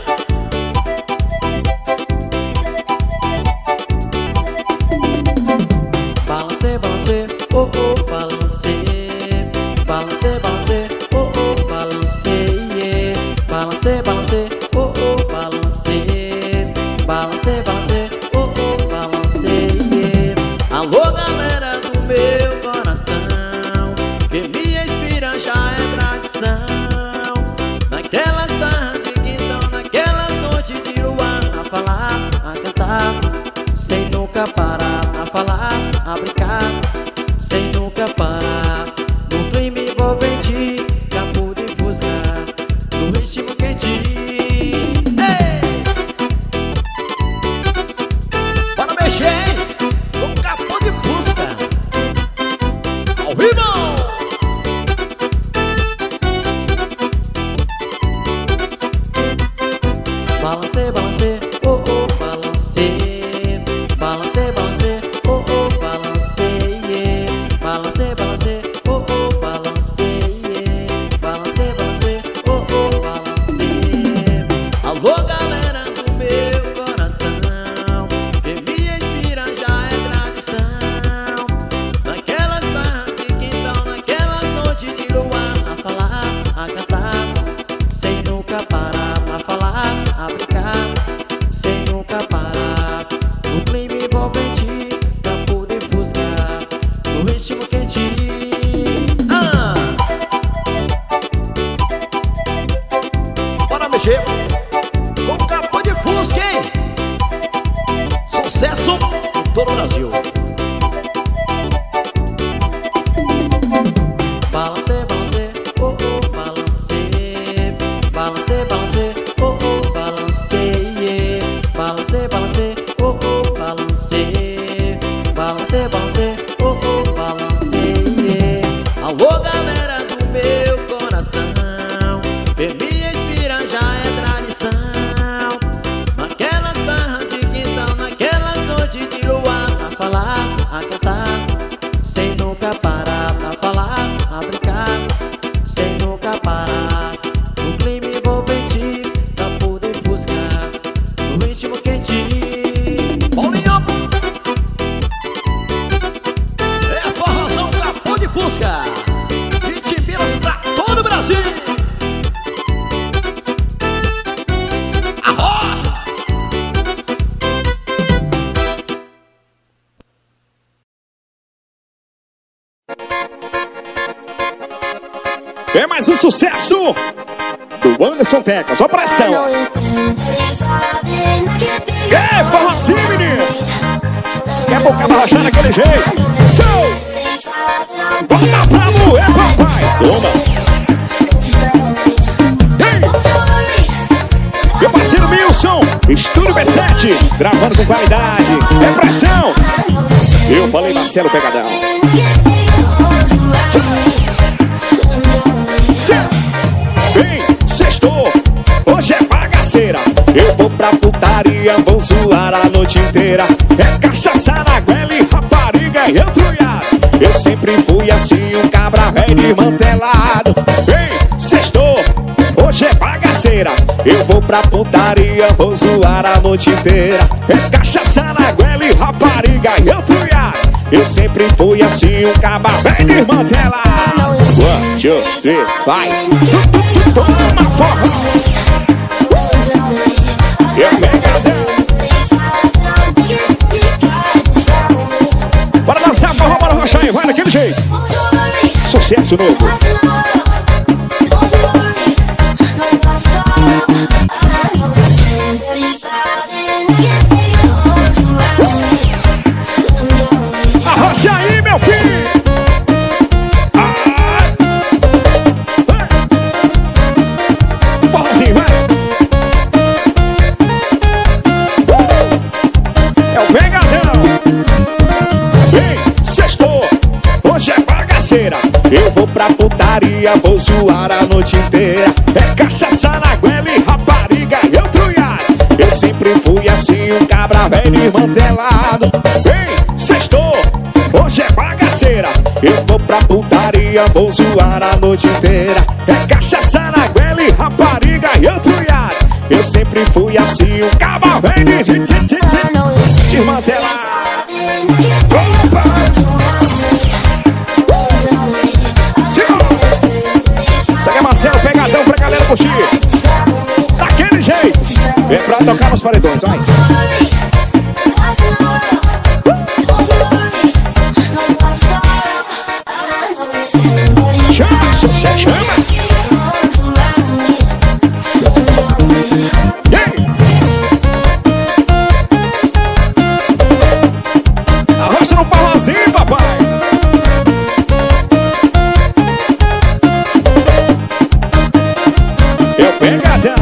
Balance, balance, oh oh, balance. Balance, balance, oh oh, balance, yeah. Balance, balance, oh oh, balance. Balance, balance, oh oh, balance, yeah. Alô, galera do meu coração, que me inspira já é tradição. Naquelas barras de quintão, naquelas noites de luar, a falar, a cantar, sem nunca parar, a falar, a brincar, sem nunca parar. No clima envolvente, Capô de Fusca, no ritmo quentinho. Ei! Bora mexer com o Capô de Fusca, ao vivo! Balance, balance, oh oh, balance. Balance, balance, oh oh, balance, yeah. Balance, balance, oh oh, balance, yeah. Balance, balance, oh oh, balance. Alô, galera do meu coração, que me inspira já é tradição. Naquelas barras de quintão, naquelas noites de luar, a falar, a cantar, sem nunca parar, a falar, a brincar, sem nunca parar. No clima envolvente, Capô de Fusca, no ritmo quentinho. Bora mexer com o Capô de Fusca, hein? Sucesso em todo o Brasil. Balance, balance, oh oh, balance. Balance, balance, oh oh, balance, yeah. Balance, balance, oh oh, balance. Balance, balance, oh oh, balance, yeah. Fusca. 20 pilas pra todo o Brasil. Arrocha. É mais um sucesso do Anderson Tecas. Ó, pressão. É, forrozinho, menino. Quer bocar barrachar daquele jeito. Bota pra moer, papai. Toma. Ei. Meu parceiro Milson, Estúdio B7, gravando com qualidade. É pressão. Eu falei Marcelo Pegadão. Vem, sextou, hoje é bagaceira. Eu vou pra putaria, vou zoar a noite inteira. É cachaça na goela e rapariga e entrulhado. Eu sempre fui assim, um cabra velho desmantelado. Vem, sextou, hoje é bagaceira. Eu vou pra putaria, vou zoar a noite inteira. É cachaça na goela e rapariga e entrulhado. Eu sempre fui assim, um cabra velho desmantelado. 1, 2, 3, vai. Toma forró. Eu pegadão. Bora dançar forró, bora rochar aí, vai daquele jeito. Sucesso novo. Arrocha aí, meu filho. Forrozinho, vai. É o pegadão. Vem, sextou, hoje é bagaceira. Eu vou pra putaria, vou zoar a noite inteira. É cachaça na goela e rapariga e entrulhado. Eu sempre fui assim, um cabra velho desmantelado. Vem, sextou, hoje é bagaceira. Eu vou pra putaria, vou zoar a noite inteira. É cachaça na goela e rapariga e entrulhado. Eu sempre fui assim, um cabra velho desmantelado. Isso aqui é Marcelo Pegadão pra galera curtir. Daquele jeito. É pra tocar nos paredões, vai. Chama, chama. Arrocha no forrozinho, papai. Eu pegadão.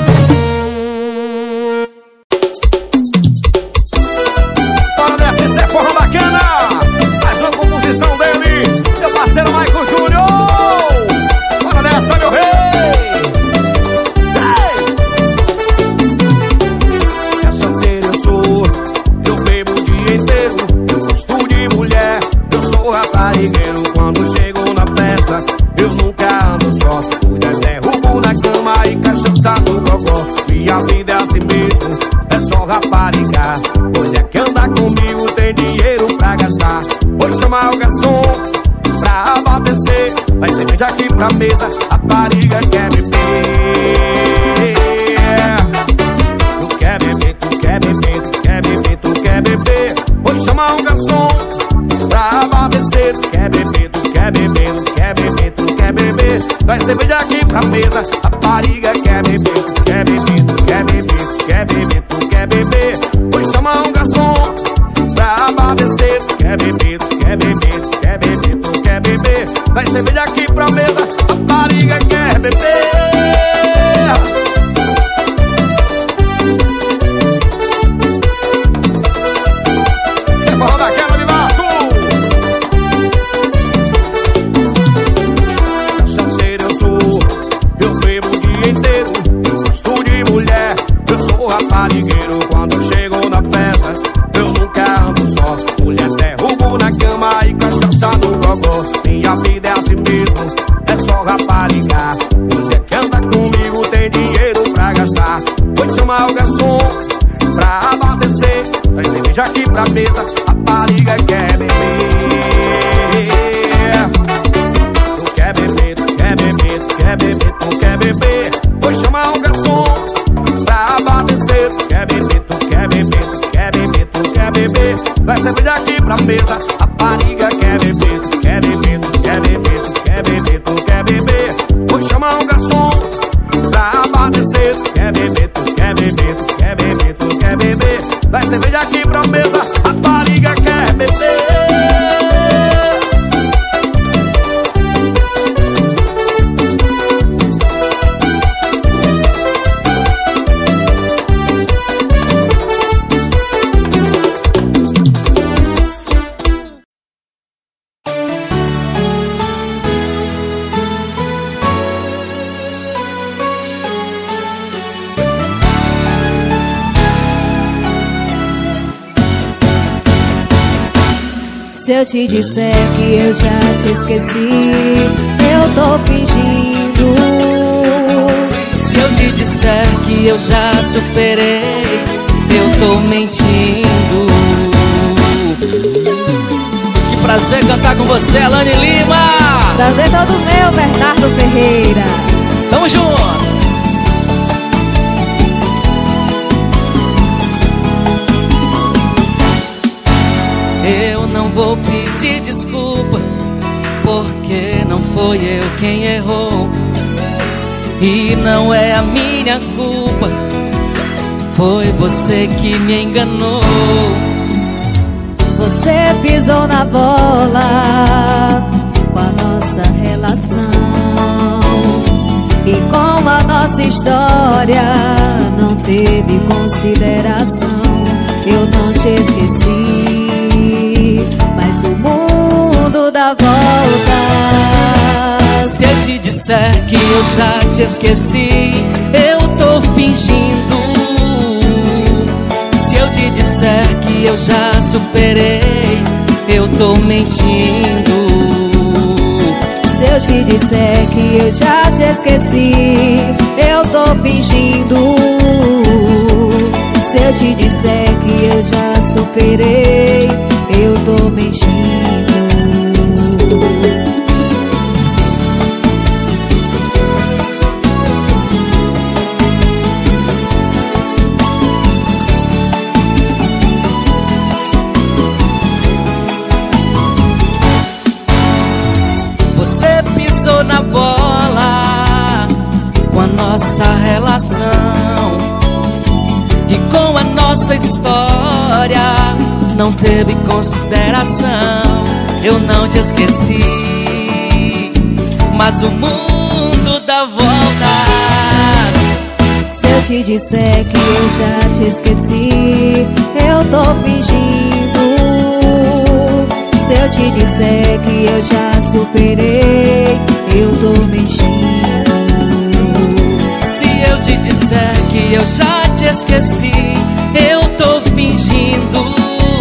Bora dessa, isso é forró bacana. Mais uma composição dele, meu parceiro Michael Júnior. Bora dessa, meu rei. Essa cena eu sou, eu bebo o dia inteiro. Eu gosto de mulher, eu sou raparigueiro. Quando chego na festa, eu nunca ando só. Mulher derrubo na cama e cachaça no gogó. Minha vida é assim mesmo, é só raparigar. Mulher que anda comigo tem dinheiro pra gastar. Vou chamar o garçom pra abastecer. Vai cerveja aqui pra mesa, rapariga quer beber. Tu quer beber, tu quer beber, tu quer beber, tu quer beber. Vou chamar um garçom pra abastecer. Tu quer beber, tu quer beber, tu quer beber, tu quer beber. Vai cerveja aqui pra mesa, rapariga quer beber. Tu quer beber, tu quer beber, tu quer beber, tu quer beber. Vou chamar um garçom pra abastecer. Tu quer beber, tu quer beber, tu quer beber, tu quer beber. Vai cerveja aqui pra mesa, rapariga quer beber. Você forró daquela de março. Cachaceiro eu sou, eu bebo o dia inteiro. Eu gosto de mulher, eu sou raparigueiro. Quando chego na festa, eu nunca ando só. Mulher derrubo na cama e cachaça no gogó. Minha vida é assim mesmo, é só raparigar. Mulher que anda comigo tem dinheiro pra gastar. Vou chamar o garçom pra abastecer. Traz cerveja aqui pra mesa, rapariga quer beber. pra mesa. Rapariga quer beber, tu quer beber, tu quer beber, tu quer beber, tu quer beber. Vou chamar um garçom pra abastecer. Tu quer beber, tu quer beber, tu quer beber, tu quer beber. Vai cerveja aqui pra mesa, rapariga quer beber. Se eu te disser que eu já te esqueci, eu tô fingindo. Se eu te disser que eu já superei, eu tô mentindo. Que prazer cantar com você, Alane Lima. Prazer todo meu, Bernardo Ferreira. Tamo junto. Eu não vou pedir desculpa, porque não foi eu quem errou. E não é a minha culpa, foi você que me enganou. Você pisou na bola com a nossa relação, e com a nossa história não teve consideração. Eu não te esqueci, mas o mundo dá volta. Se eu te disser que eu já te esqueci, eu tô fingindo. Se eu te disser que eu já superei, eu tô mentindo. Se eu te disser que eu já te esqueci, eu tô fingindo. Se eu te disser que eu já superei, eu tô mentindo. Você pisou na bola com a nossa relação, e com a nossa história não teve consideração. Eu não te esqueci, mas o mundo dá voltas. Se eu te disser que eu já te esqueci, eu tô fingindo. Se eu te disser que eu já superei, eu tô mentindo. Se eu te disser que eu já te esqueci, eu tô fingindo.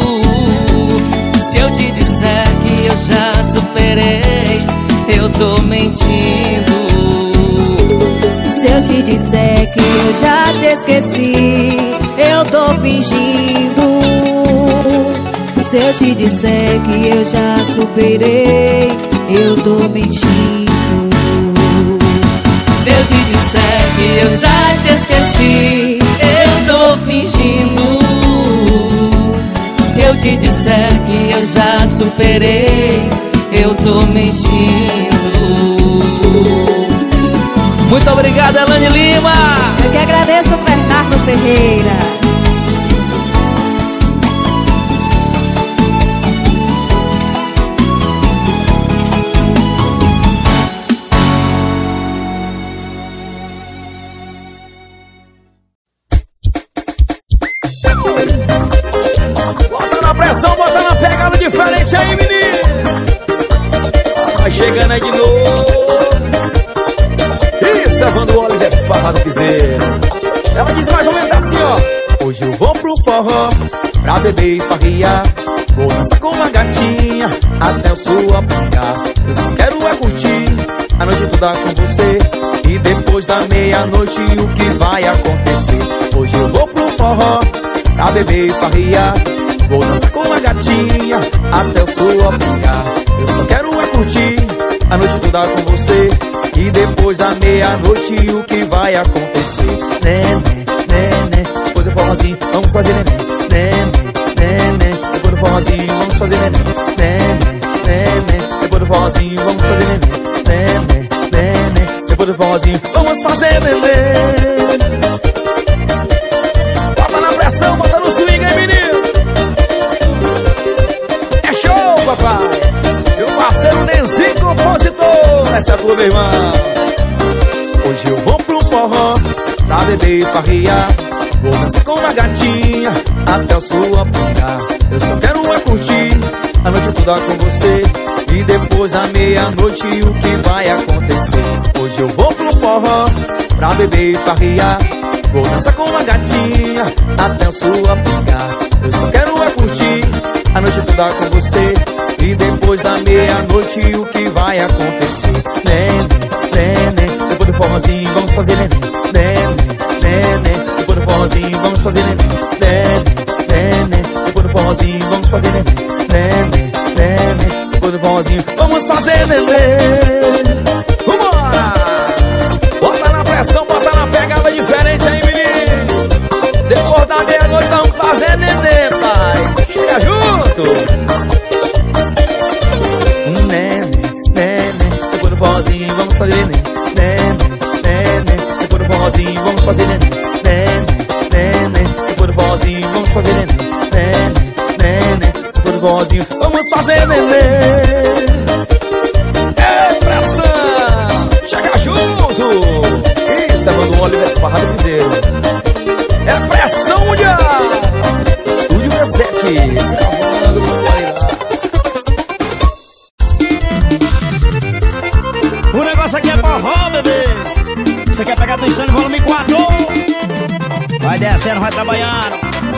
Se eu te disser que eu já superei, eu tô mentindo. Se eu te disser que eu já te esqueci, eu tô fingindo. Se eu te disser que eu já superei, eu tô mentindo. Se eu te disser que eu já te esqueci, eu tô fingindo. Se eu te disser que eu já superei, eu tô mentindo. Muito obrigado, Alane Lima. Eu que agradeço, Bernardo Ferreira. Bota na pegada diferente aí, menino. Vai chegando aí de novo. Isso, Evandro Oliver, farra do piseiro. Ela diz mais ou menos assim, ó: hoje eu vou pro forró pra beber e farriar. Vou dançar com uma gatinha até o sol apagar. Eu só quero é curtir a noite toda com você, e depois da meia-noite o que vai acontecer? Hoje eu vou pro forró pra beber e farriar. Vou dançar com a gatinha até o sol apagar. Eu só quero é curtir a noite toda com você, e depois da meia-noite o que vai acontecer? Neném, neném, depois do forrozinho vamos fazer neném. Neném, neném, depois do forrozinho forrozinho, vamos fazer neném. Neném, depois do forrozinho, vamos fazer neném. Neném, depois do forrozinho, vamos fazer neném. Bota na pressão, bota no swing, hein, menino? É show, papai. Meu parceiro Nenzinho, compositor. Essa é a tua, meu irmão. Hoje eu vou pro forró pra beber e farriar. Vou dançar com uma gatinha até o sol apagar. Eu só quero curtir a noite toda com você. E depois da meia-noite o que vai acontecer? Hoje eu vou pro forró pra beber e farriar. Vou dançar com uma gatinha até o sol apagar. Eu só quero curtir a noite toda com você. E depois da meia-noite o que vai acontecer? Neném, depois do forrozinho vamos fazer neném. Neném, depois do forrozinho vamos fazer neném. Neném, depois do forrozinho vamos fazer neném. Neném, depois do forrozinho vamos fazer neném. Vambora! Bota na pressão, bota na pegada diferente aí, menino. Depois da meia-noite vamos fazer neném, pai. Chega junto! Depois do forrozinho vamos fazer neném. Depois do forrozinho vamos fazer neném. Depois do forrozinho vamos fazer neném. Depois do forrozinho vamos fazer neném. É pressão! Chega junto! Isso é quando o Oliver Farra do Piseiro. É pressão mundial! Estúdio B7 gravando com qualidade. O negócio aqui é forró, bebê. Você quer pegar atenção no volume 4? Vai descendo, vai trabalhando.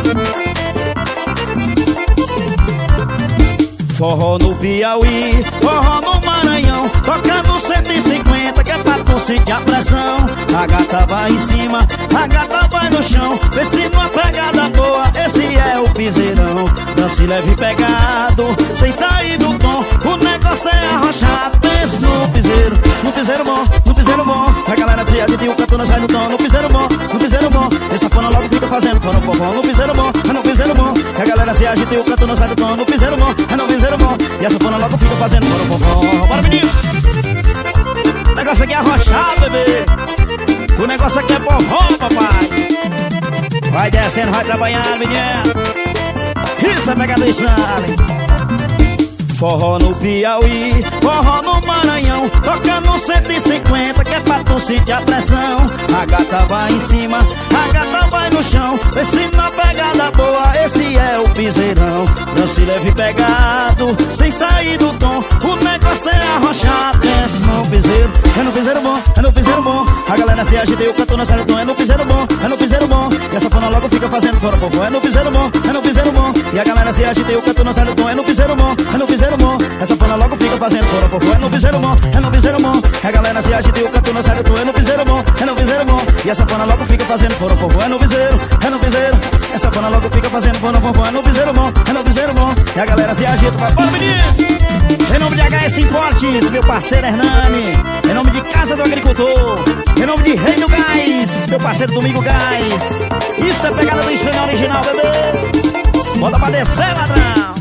Forró no Piauí, forró no Maranhão, tocando 150, que é pra tu sentir a pressão. A gata vai em cima, a gata vai no chão. Vê se numa pegada boa, esse é o piseirão. Dance leve pegado, sem sair do tom. O negócio é arrochado, pense no piseiro. No piseiro bom, no piseiro bom. A galera tria de o canto não sai no tom. No piseiro bom, no piseiro bom. Essa fona logo fica fazendo fona forró. No piseiro bom, é no piseiro bom. A galera se agita e o canto não sai do tom. No piseiro bom, é no piseiro bom. E essa fona logo fica fazendo fona forró. Bora, menino! O negócio aqui é arrochado, bebê. O negócio aqui é forró, papai. Vai descendo, vai trabalhando, menino. Isso é pegada e sale. Forró no Piauí, forró no Maranhão, tocando 150, que é pra tu sentir a pressão. A gata vai em cima, a gata vai no chão. Esse na pegada boa, esse é o piseirão. Dance leve pegado, sem sair do tom. O negócio é arrochado, desce no piseiro. É no piseiro bom, é no piseiro bom. A galera se agita e o canto não sai do tom. É no piseiro bom, é no piseiro bom. E essa fona logo fica fazendo fora popô. É no piseiro bom, é no piseiro bom. E a galera se agita e o canto não sai do tom. É no piseiro bom, é no piseiro bom. Essa fona logo fica fazendo fora popô. É no piseiro bom, é no piseiro bom. A galera se agita e o canto não sai do tom. É no piseiro bom, é no piseiro bom. E essa fona logo fica fazendo fora popô. É no piseiro, é no piseiro. Essa fona logo fica fazendo fora popô. É no piseiro bom, é no piseiro bom. E a galera se agita, vai, bora, menino! Em nome de HS Importes, meu parceiro Hernani. Em nome de Casa do Agricultor. Em nome de Rei do Gás, meu parceiro Domingo Gás. Isso é pegada do estranho original, bebê. Bota pra descer, ladrão.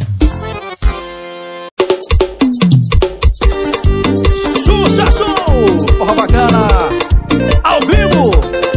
Sucesso! Forró bacana, ao vivo.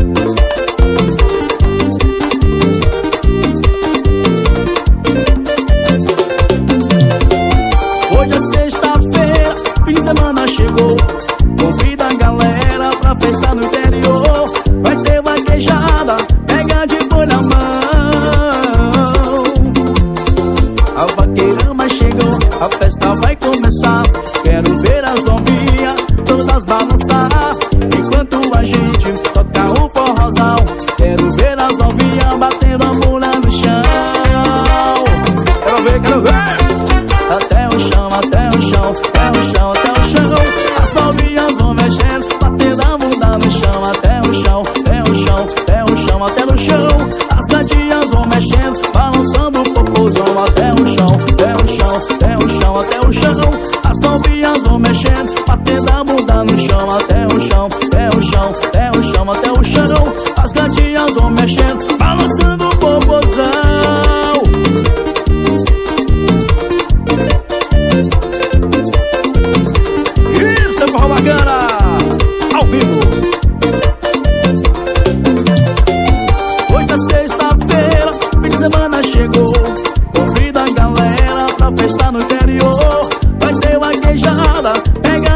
Hoje é sexta-feira, fim de semana chegou. Convida a galera pra festa no interior. Vai ter vaquejada, pega de boi na mão. A vaqueirama chegou, a festa vai começar. Quero ver as novinhas todas balançar, enquanto a gente toca um forrozão. Quero ver as novinhas batendo a mula no chão. Quero ver, quero ver. Até o chão, até o chão, até o chão, até o chão. As novinhas vão mexendo, batendo a bunda no chão. Até o chão, até o chão, até o chão, até no chão. As gatinhas vão mexendo, balançando o popozão. Até o chão, até o chão, até o chão, até o chão. As novinhas vão mexendo, batendo a bunda no chão. Até o chão, até o chão, até o chão, até o chão. As gatinhas vão mexendo, balançando o popozão.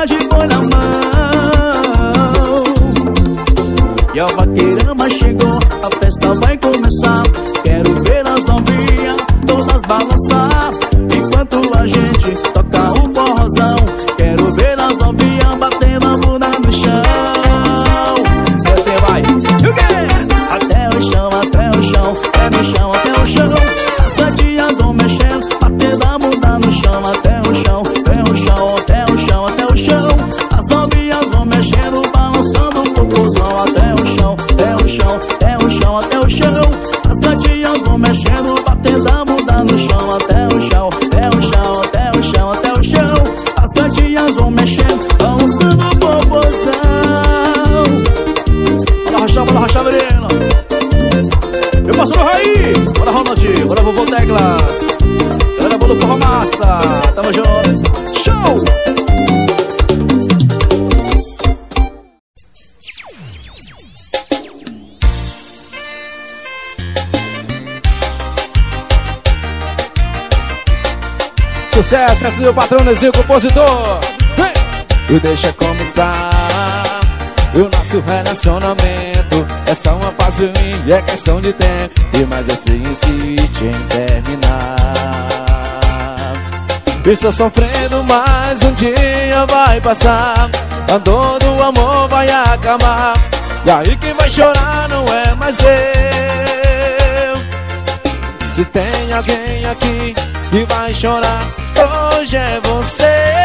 hoje foi na mão. E a vaqueirama chegou, a festa vai começar. Quero ver as novinhas todas balançar, enquanto a gente toca um forrozão. Quero ver as novinhas batendo a bunda no chão. E você vai, e o quê? Até o chão, até o chão, é no chão, até o chão. As gatinhas vão mexendo, batendo a bunda no chão. Até o chão, até o chão, até o chão, até o chão. As novinhas vão mexendo, balançando o popozão. Até o chão, até o chão, até o chão, até o chão. As gatinhas vão mexendo, batendo a bunda no chão. Até o chão, até o chão, até o chão, até o chão. As gatinhas vão mexendo, balançando o popozão. Bora rachar, menino. Eu passo no Raí. Bora, Ronald. Bora, vovô Teclas. Galera boa do Forró Massa. Tamo junto. Show! Sucesso, esse do meu patrão Nezinho, compositor. Vem! E deixa começar o nosso relacionamento. É só uma fase ruim, é questão de tempo. E mais você insiste em terminar. Estou sofrendo, mas um dia vai passar. A dor do amor vai acabar. E aí quem vai chorar não é mais eu. Se tem alguém aqui que vai chorar, hoje é você.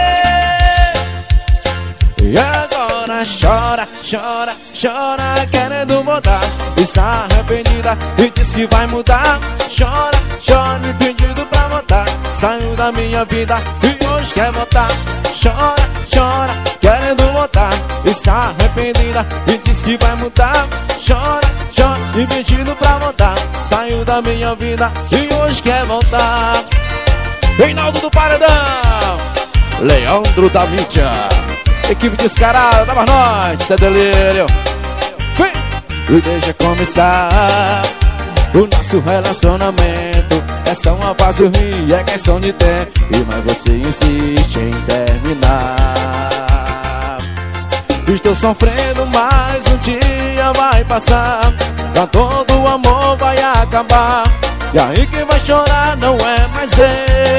E agora chora, chora, chora, querendo mudar. Está arrependida e diz que vai mudar. Chora, chora, me pedindo pra voltar. Saiu da minha vida e hoje quer voltar. Chora, chora, querendo voltar. Está arrependida e diz que vai mudar. Chora, chora, me pedindo pra voltar. Saiu da minha vida e hoje quer voltar. Reinaldo do Paredão, Leandro da mídia, equipe descarada, dá pra nós, cê é delírio. Vem! E deixa começar o nosso relacionamento. É só uma fase ruim, é questão de tempo. E mais você insiste em terminar. Estou sofrendo, mas um dia vai passar. A dor do amor vai acabar. E aí quem vai chorar não é mais eu.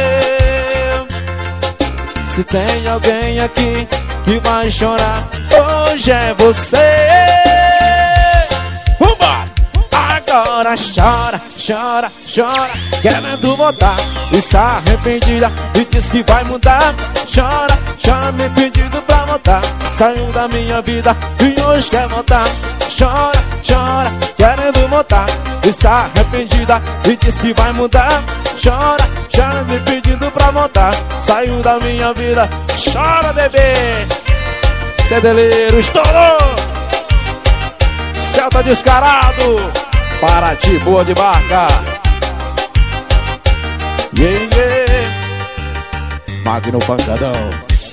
Se tem alguém aqui que vai chorar, hoje é você. Vambora! Agora chora, chora, chora, querendo voltar. Está arrependida e diz que vai mudar. Chora, chora, me pedindo pra voltar. Saiu da minha vida e hoje quer voltar. Chora, chora, querendo voltar. Está arrependida e diz que vai mudar. Chora, chora, me pedindo pra voltar. Saiu da minha vida. Chora, bebê. Cê é delírio, estourou. Céu tá descarado. Paraty, boa de barca. Yeah, yeah. Magno Pancadão.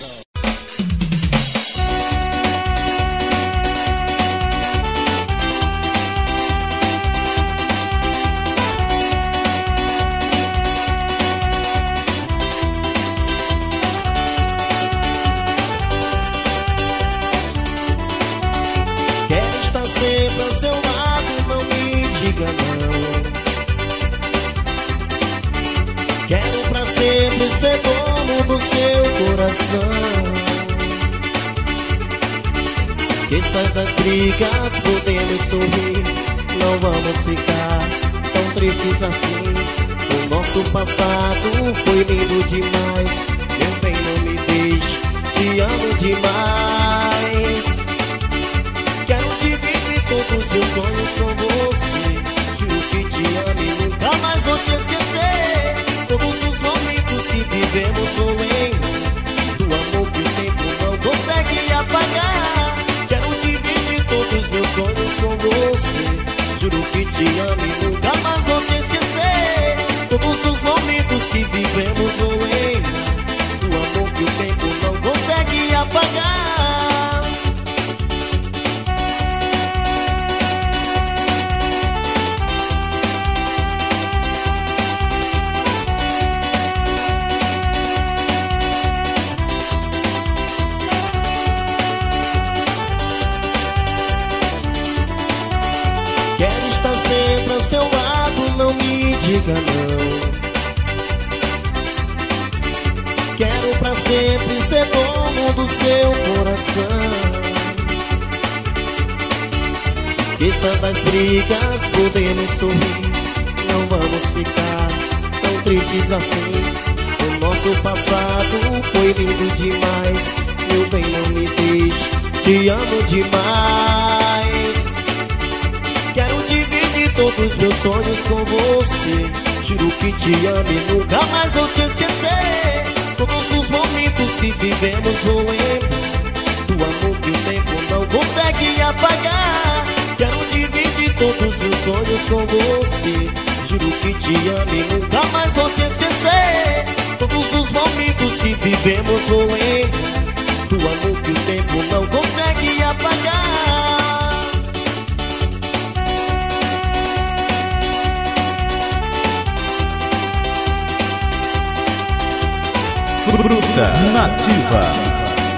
Sempre ao seu lado, não me diga não. Quero pra sempre ser dono do seu coração. Esqueça das brigas, podemos sorrir. Não vamos ficar tão tristes assim. O nosso passado foi lindo demais. Meu bem, não me deixe, te amo demais. Quero dividir todos os meus sonhos com você. Juro que te amo e nunca mais vou te esquecer. Todos os momentos que vivemos vou lembrar do amor que o tempo não consegue apagar. Quero dividir todos os meus sonhos com você. Juro que te amo e nunca mais vou te esquecer. Todos os momentos que vivemos vou lembrar do amor que o tempo não consegue apagar. seu lado, não me diga não. Quero pra sempre ser dono do seu coração. Esqueça das brigas, podemos sorrir. Não vamos ficar tão tristes assim. O nosso passado foi lindo demais. Meu bem, não me deixe, te amo demais. Quero dividir todos os meus sonhos com você. Juro que te amo e nunca mais vou te esquecer. Todos os momentos que vivemos vou lembrar do amor que o tempo não consegue apagar. Quero dividir todos os meus sonhos com você. Juro que te amo e nunca mais vou te esquecer. Todos os momentos que vivemos vou lembrar do amor que o tempo não consegue apagar. Bruta Nativa.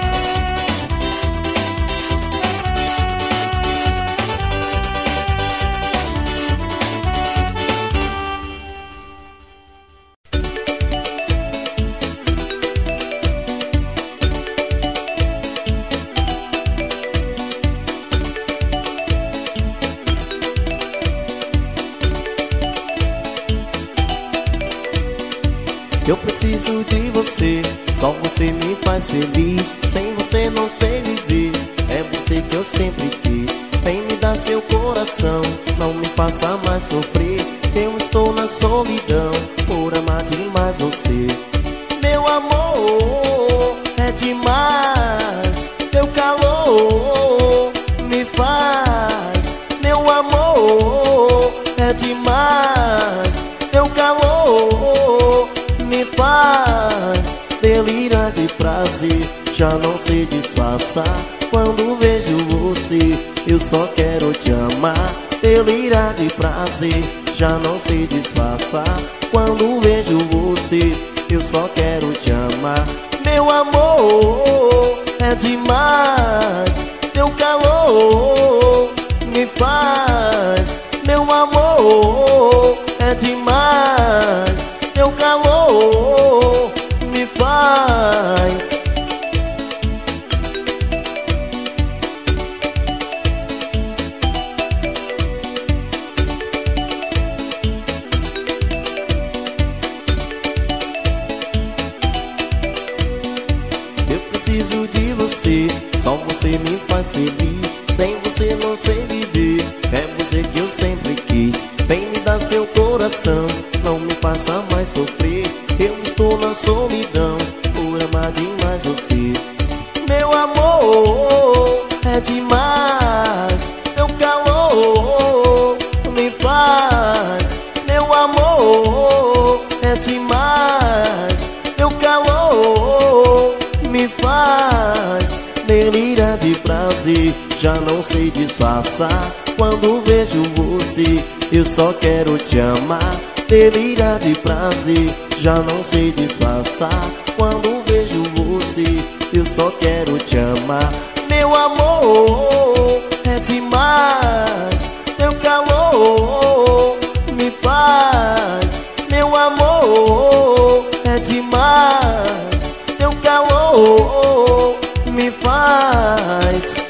Eu preciso de você, só você me faz feliz. Sem você não sei viver, é você que eu sempre quis. Vem me dar seu coração, não me faça mais sofrer. Eu estou na solidão, por amar demais você. Meu amor, é demais. Teu calor me faz. Meu amor, é demais. Teu calor me faz delirar de prazer. Já não sei disfarçar quando vejo você. Eu só quero te amar, delirar de prazer. Já não sei disfarçar quando vejo você. Eu só quero te amar. Meu amor, é demais. Teu calor me faz. Meu amor, é demais. Teu calor me faz. Eu preciso de você, só você me faz feliz. Sem você não sei viver, é você que eu sempre quis. Vem me dar seu coração, não me faça mais sofrer. Eu estou na solidão, por amar demais você. Meu amor, é demais. Teu calor me faz. Meu amor, é demais. Teu calor me faz delirar de prazer. Já não sei disfarçar quando vejo você. Eu só quero te amar, delirar de prazer. Já não sei disfarçar quando vejo você. Eu só quero te amar. Meu amor, é demais. Teu calor me faz. Meu amor, é demais. Teu calor me faz.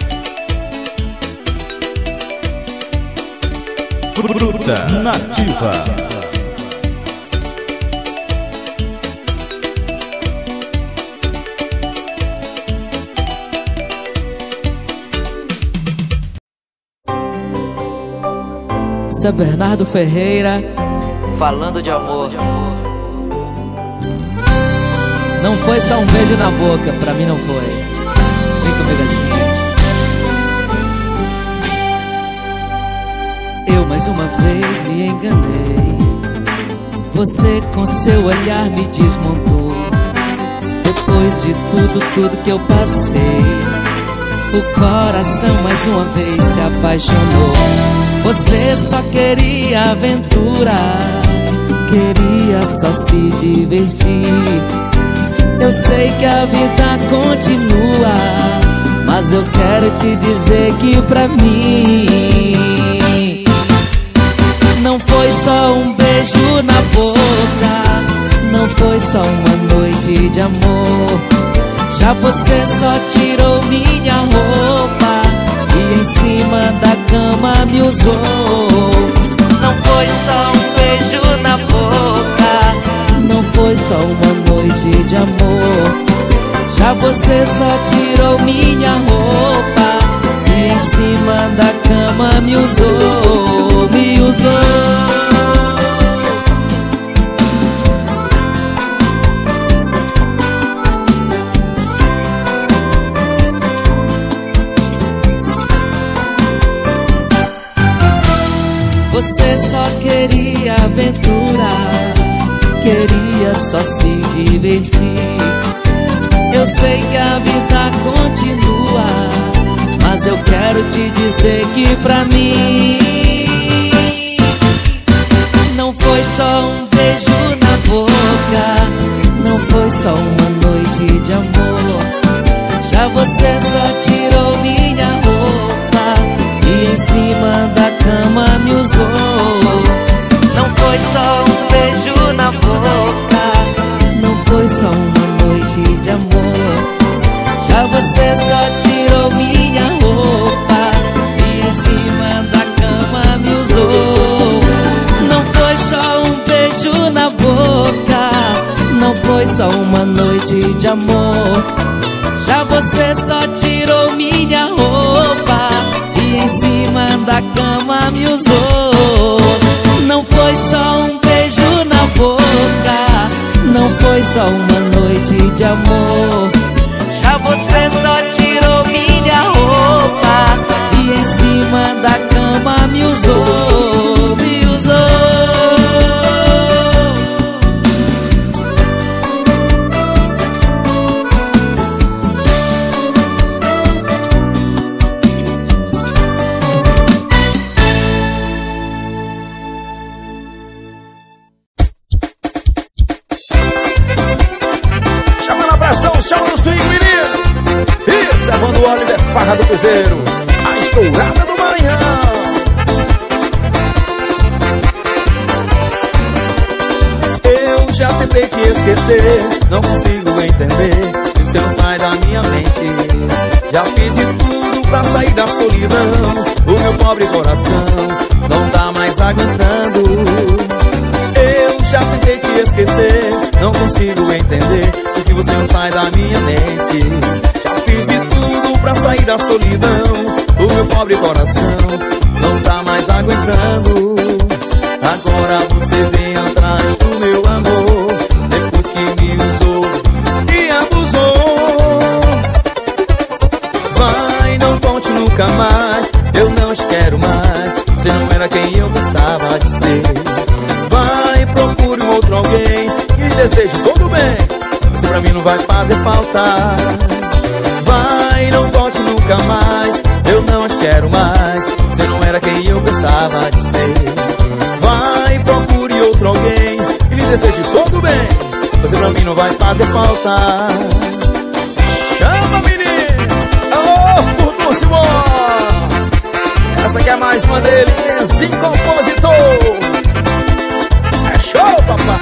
Bruta Nativa. Isso é Bernardo Ferreira falando de amor. Não foi só um beijo na boca, pra mim não foi. Vem comigo assim. Eu mais uma vez me enganei. Você com seu olhar me desmontou. Depois de tudo que eu passei, o coração mais uma vez se apaixonou. Você só queria aventura, queria só se divertir. Eu sei que a vida continua, mas eu quero te dizer que pra mim não foi foi só um beijo na boca, não foi só uma noite de amor. Já você só tirou minha roupa e em cima da cama me usou. Não foi só um beijo na boca, não foi só uma noite de amor. Já você só tirou minha roupa e em cima da cama me usou, me usou. Você só queria aventura, queria só se divertir. Eu sei que a vida continua, mas eu quero te dizer que pra mim não foi só um beijo na boca, não foi só uma noite de amor. Já você só tirou minha roupa e em cima da cama me usou. Não foi só um beijo na boca, não foi só uma noite de amor. Já você só tirou minha roupa e em cima da cama me usou. Não foi só um beijo na boca, não foi só uma noite de amor. Já você só tirou minha roupa e em cima da cama me usou. Não foi só um beijo na boca, não foi só uma noite de amor. Já você só tirou minha roupa e em cima da cama me usou, me usou. Chama no swing, menino. Isso é quando o Oliver Farra do Cruzeiro, a estourada do Maranhão. Eu já tentei te esquecer, não consigo entender, e você não sai da minha mente. Já fiz de tudo pra sair da solidão, o meu pobre coração não tá mais aguentando. Eu já tentei te esquecer, não consigo entender, porque você não sai da minha mente. Já fiz de tudo pra sair da solidão, o meu pobre coração não tá mais aguentando. Agora você vem atrás do meu amor, depois que me usou e abusou. Vai, não volte nunca mais, eu não te quero mais, você não era quem eu pensava de ser. Vai, procure um outro alguém que lhe deseje todo bem, você pra mim não vai fazer falta. Vai, não volte nunca mais, eu não te quero mais, você não era quem eu pensava de ser. Vai, procure outro alguém que lhe deseje todo bem, você pra mim não vai fazer falta. Chama, menino! Alô, Curto Simão! Essa aqui é mais uma dele, Enzinho Compositor. É show, papai!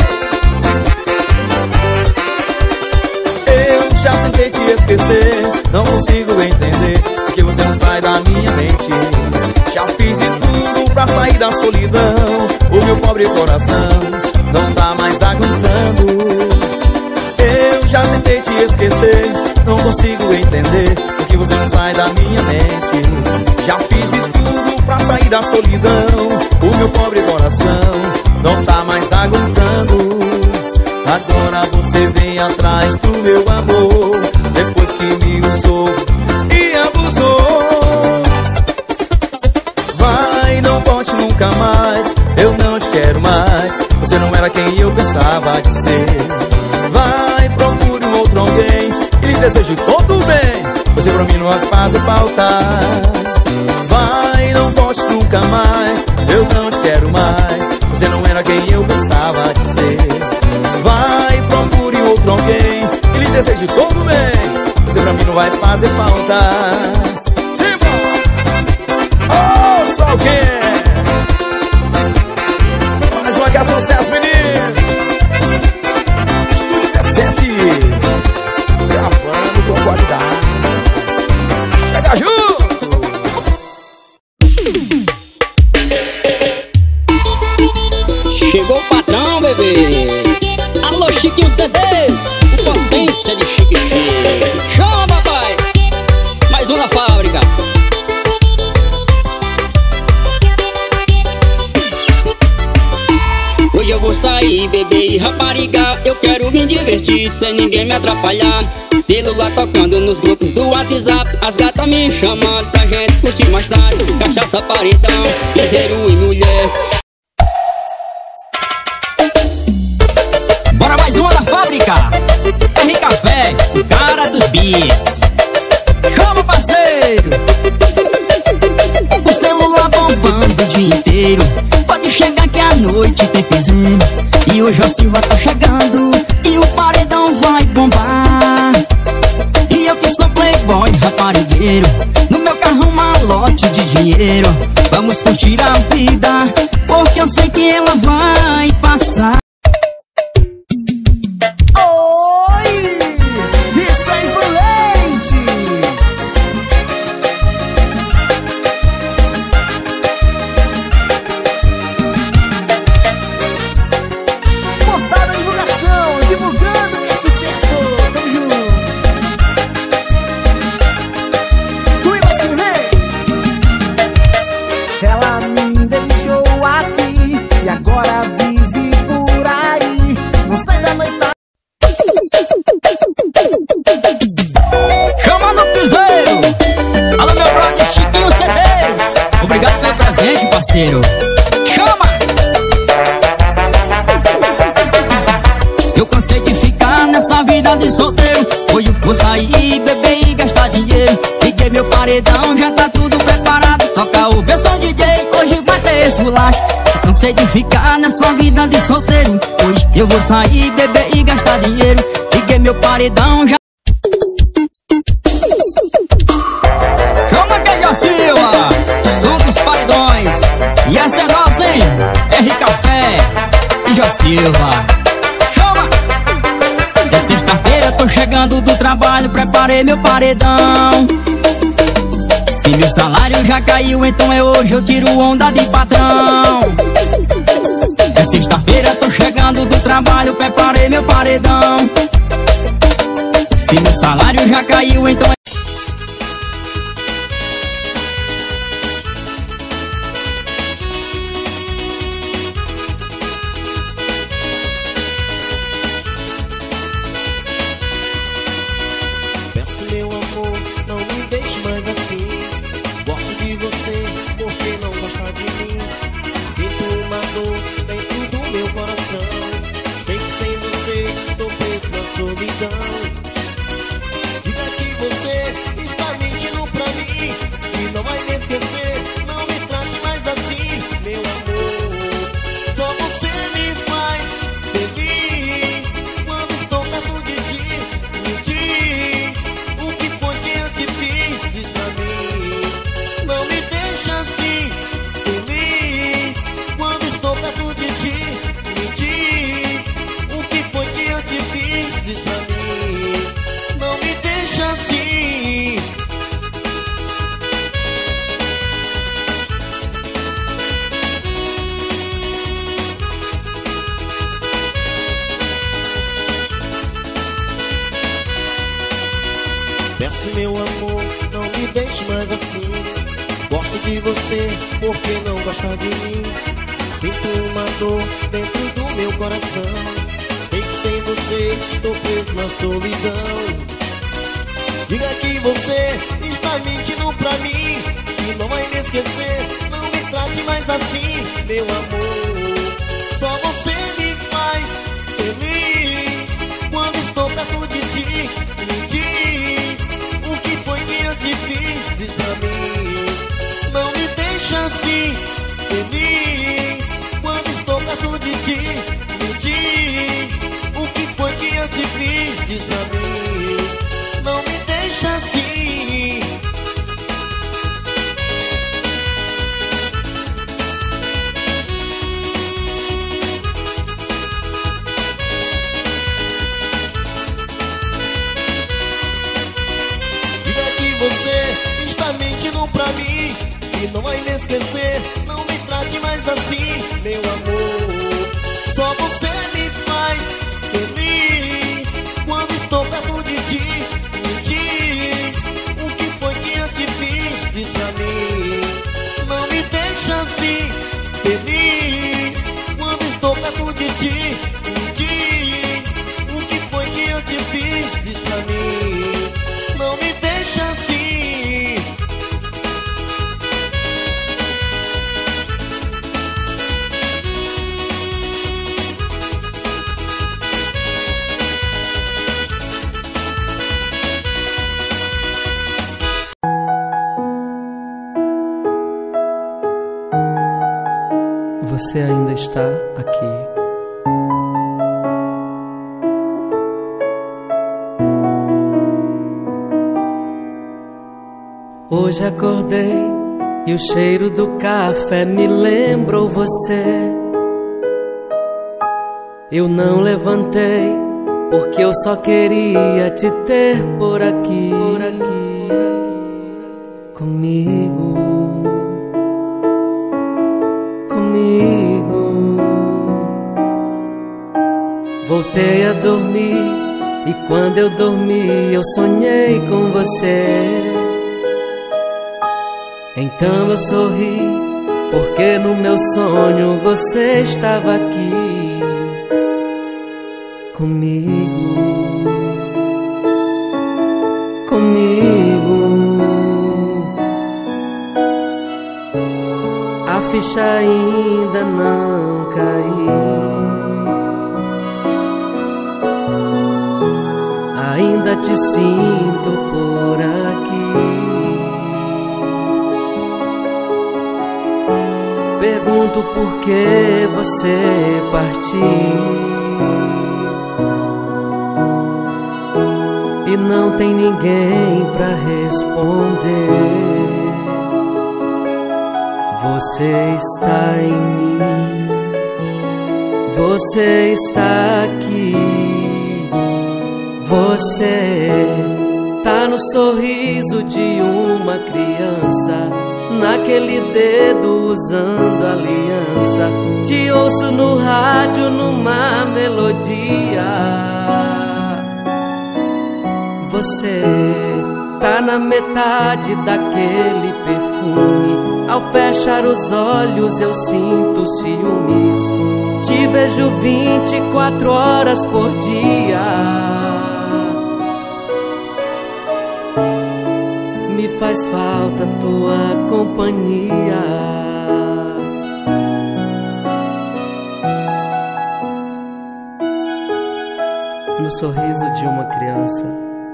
Eu já tentei te esquecer, não consigo entender, porque você não sai da minha mente. Já fiz de tudo pra sair da solidão, o meu pobre coração não tá mais aguentando. Eu já tentei te esquecer, não consigo entender, porque você não sai da minha mente. Já fiz de tudo pra sair da solidão, o meu pobre coração não tá mais aguentando. Agora você vem atrás do meu amor, depois que me usou e abusou. Vai, não volte nunca mais, eu não te quero mais, você não era quem eu pensava de ser. Vai, procure um outro alguém que lhe deseje todo bem, você pra mim não vai fazer falta. Vai, não volte nunca mais, eu não te quero mais, você não era quem eu pensava de ser. Vai, procure outro alguém que lhe deseje todo bem, você pra mim não vai fazer falta. Simba! Oh, só alguém! bebê e rapariga, eu quero me divertir sem ninguém me atrapalhar. Celular tocando nos grupos do WhatsApp, as gatas me chamando pra gente curtir mais tarde. Cachaça, paredão, piseiro e mulher. Bora mais uma da fábrica. R Café, o cara dos beats. Chama, parceiro. O celular bombando o dia inteiro. Pode chegar que à noite tem piseiro. E o Jó Silva tá chegando e o paredão vai bombar. E eu que sou playboy raparigueiro, no meu carro um malote de dinheiro. Vamos curtir a vida, porque eu sei que ela vai passar. Isso é influente. Portada divulgação, divulgando que é sucesso. Tamo junto. Cuiba, Silvei. Ela me deixou aqui e agora vive por aí. Não sai da noite. Chama no piseiro. Alô, meu brother Chiquinho CDs. Obrigado pelo presente, parceiro. Chama. Eu cansei de ficar nessa vida de solteiro. Hoje eu vou sair, beber e gastar dinheiro. Liguei meu paredão, já tá tudo preparado. Toca o versão DJ, hoje vai ter esse bolacho. Eu cansei de ficar nessa vida de solteiro. Hoje eu vou sair, beber e gastar dinheiro. Liguei meu paredão, já. Chama que é Jó Silva, som dos paredões. E essa é nossa, hein? R Café e Jó Silva. Chama! É sexta-feira, tô chegando do trabalho, preparei meu paredão. Se meu salário já caiu, então é hoje, eu tiro onda de patrão. É sexta-feira, tô chegando do trabalho, preparei meu paredão. Se meu salário já caiu, então é... Peço meu amor, não me deixe mais assim. Gosto de você, porque não gosta de mim. Sinto uma dor dentro do meu coração. Sei que sem você tô preso na solidão. Diga que você está mentindo pra mim e não vai me esquecer. Não me trate mais assim, meu amor. Só você me faz feliz quando estou perto de ti. Me diz o que foi que eu te fiz, diz pra mim. Não me deixa assim feliz quando estou perto de ti. Me diz o que foi que eu te fiz, diz pra mim. Não me deixa assim. Peço meu amor, não me deixe mais assim. Gosto de você, porque não gosta de mim. Sinto uma dor dentro do meu coração. Sei que sem você tô preso na solidão. Diga que você está mentindo pra mim e não vai me esquecer. Não me trate mais assim, meu amor. Só você me faz feliz quando estou perto de ti. Me diz o que foi que eu te fiz, diz pra mim. Não me deixa assim feliz quando estou perto de ti. Me diz o que foi que eu te fiz, diz pra mim. Não me deixa assim. Diga que você está mentindo pra mim e não vai me esquecer. Não me trate mais assim, meu amor. Só você me faz feliz quando estou perto de ti. Me diz o que foi que eu te fiz, diz pra mim. Não me deixa assim feliz quando estou perto de ti. você ainda está aqui. Hoje acordei e o cheiro do café me lembrou você. Eu não levantei porque eu só queria te ter por aqui, comigo, comigo. Voltei a dormir e quando eu dormi eu sonhei com você. Então eu sorri, porque no meu sonho você estava aqui, comigo, comigo. A ficha ainda não caiu, ainda te sinto por aqui. Pergunto por que você partiu e não tem ninguém pra responder. Você está em mim, você está aqui. Você tá no sorriso de uma criança, naquele dedo usando aliança. Te ouço no rádio numa melodia. Você tá na metade daquele perfume. Ao fechar os olhos eu sinto ciúmes. Te vejo 24 horas por dia. Me faz falta tua companhia. No sorriso de uma criança,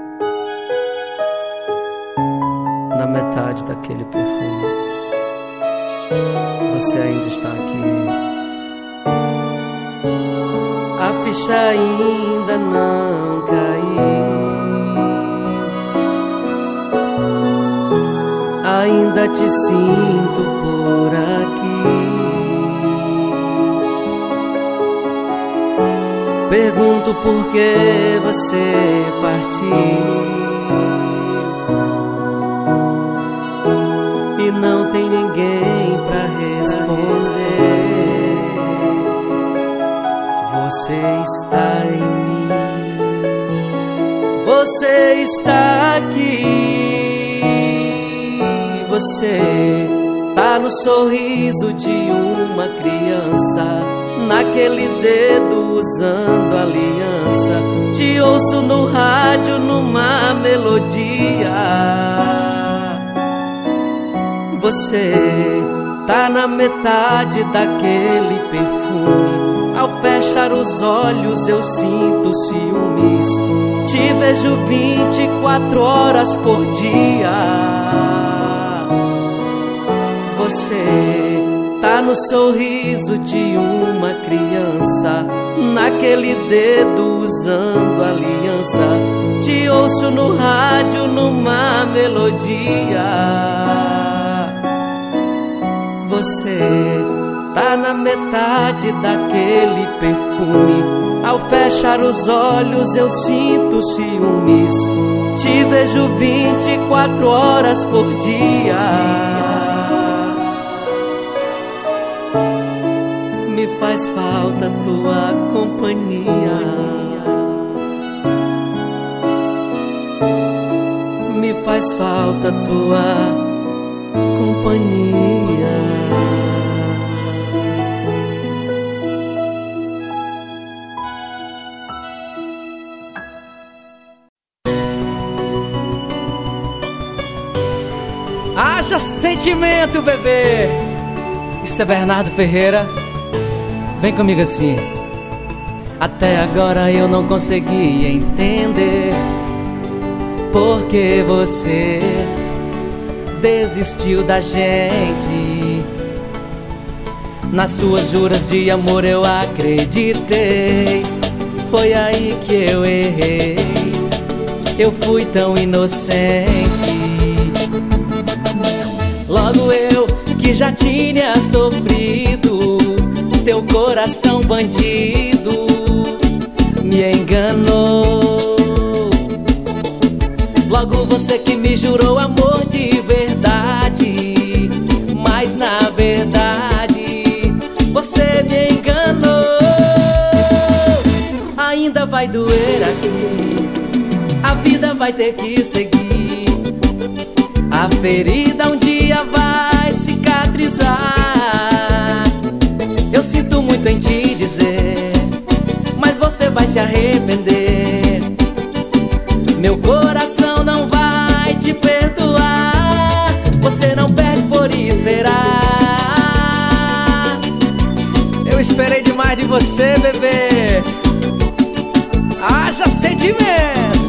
na metade daquele perfume, você ainda está aqui. A ficha ainda não caiu, ainda te sinto por aqui. Pergunto por que você partiu e não tem ninguém pra responder. Você está em mim, você está aqui. Você tá no sorriso de uma criança, naquele dedo usando aliança. Te ouço no rádio numa melodia. Você tá na metade daquele perfume. Ao fechar os olhos eu sinto ciúmes. Te vejo 24 horas por dia. Você tá no sorriso de uma criança, naquele dedo usando aliança. Te ouço no rádio numa melodia. Você tá na metade daquele perfume. Ao fechar os olhos eu sinto ciúmes. Te vejo 24 horas por dia. Me faz falta tua companhia. Me faz falta tua companhia. Haja sentimento, bebê. Isso é Bernardo Ferreira. Vem comigo assim. Até agora eu não consegui entender por que você desistiu da gente. Nas suas juras de amor eu acreditei. Foi aí que eu errei. Eu fui tão inocente. Logo eu que já tinha sofrido, teu coração bandido me enganou. Logo você que me jurou amor de verdade, mas na verdade você me enganou. Ainda vai doer aqui, a vida vai ter que seguir. A ferida um dia vai cicatrizar. Eu sinto muito em te dizer, mas você vai se arrepender. Meu coração não vai te perdoar. Você não perde por esperar. Eu esperei demais de você, bebê. Haja sentimento.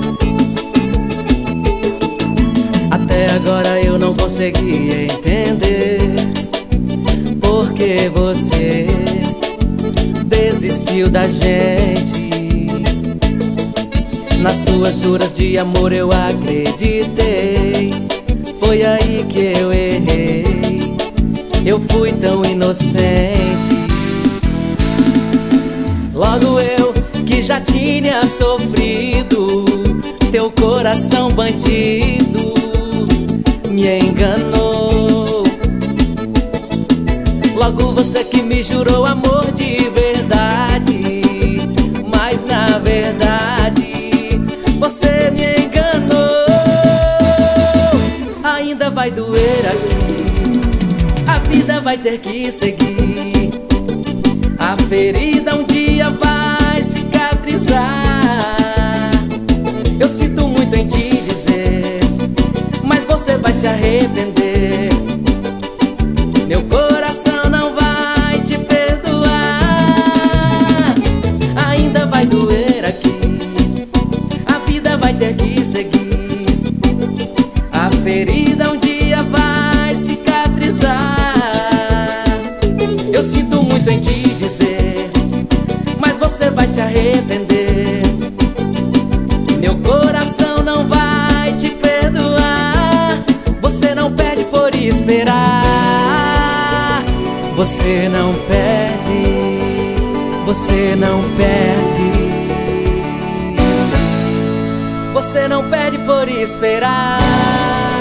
Até agora eu não consegui entender por que você desistiu da gente. Nas suas juras de amor eu acreditei. Foi aí que eu errei. Eu fui tão inocente. Logo eu que já tinha sofrido, teu coração bandido me enganou. Logo você que me jurou amor de verdade, mas na verdade você me enganou. Ainda vai doer aqui, a vida vai ter que seguir. A ferida um dia vai cicatrizar. Eu sinto muito em te dizer, mas você vai se arrepender. Meu coração não vai te perdoar. Ainda vai doer aqui, a vida vai ter que seguir. A ferida um dia vai cicatrizar. Eu sinto muito em te dizer, mas você vai se arrepender. Meu coração não vai te perdoar. Você não perde por esperar. Você não perde, você não perde. Você não perde por esperar.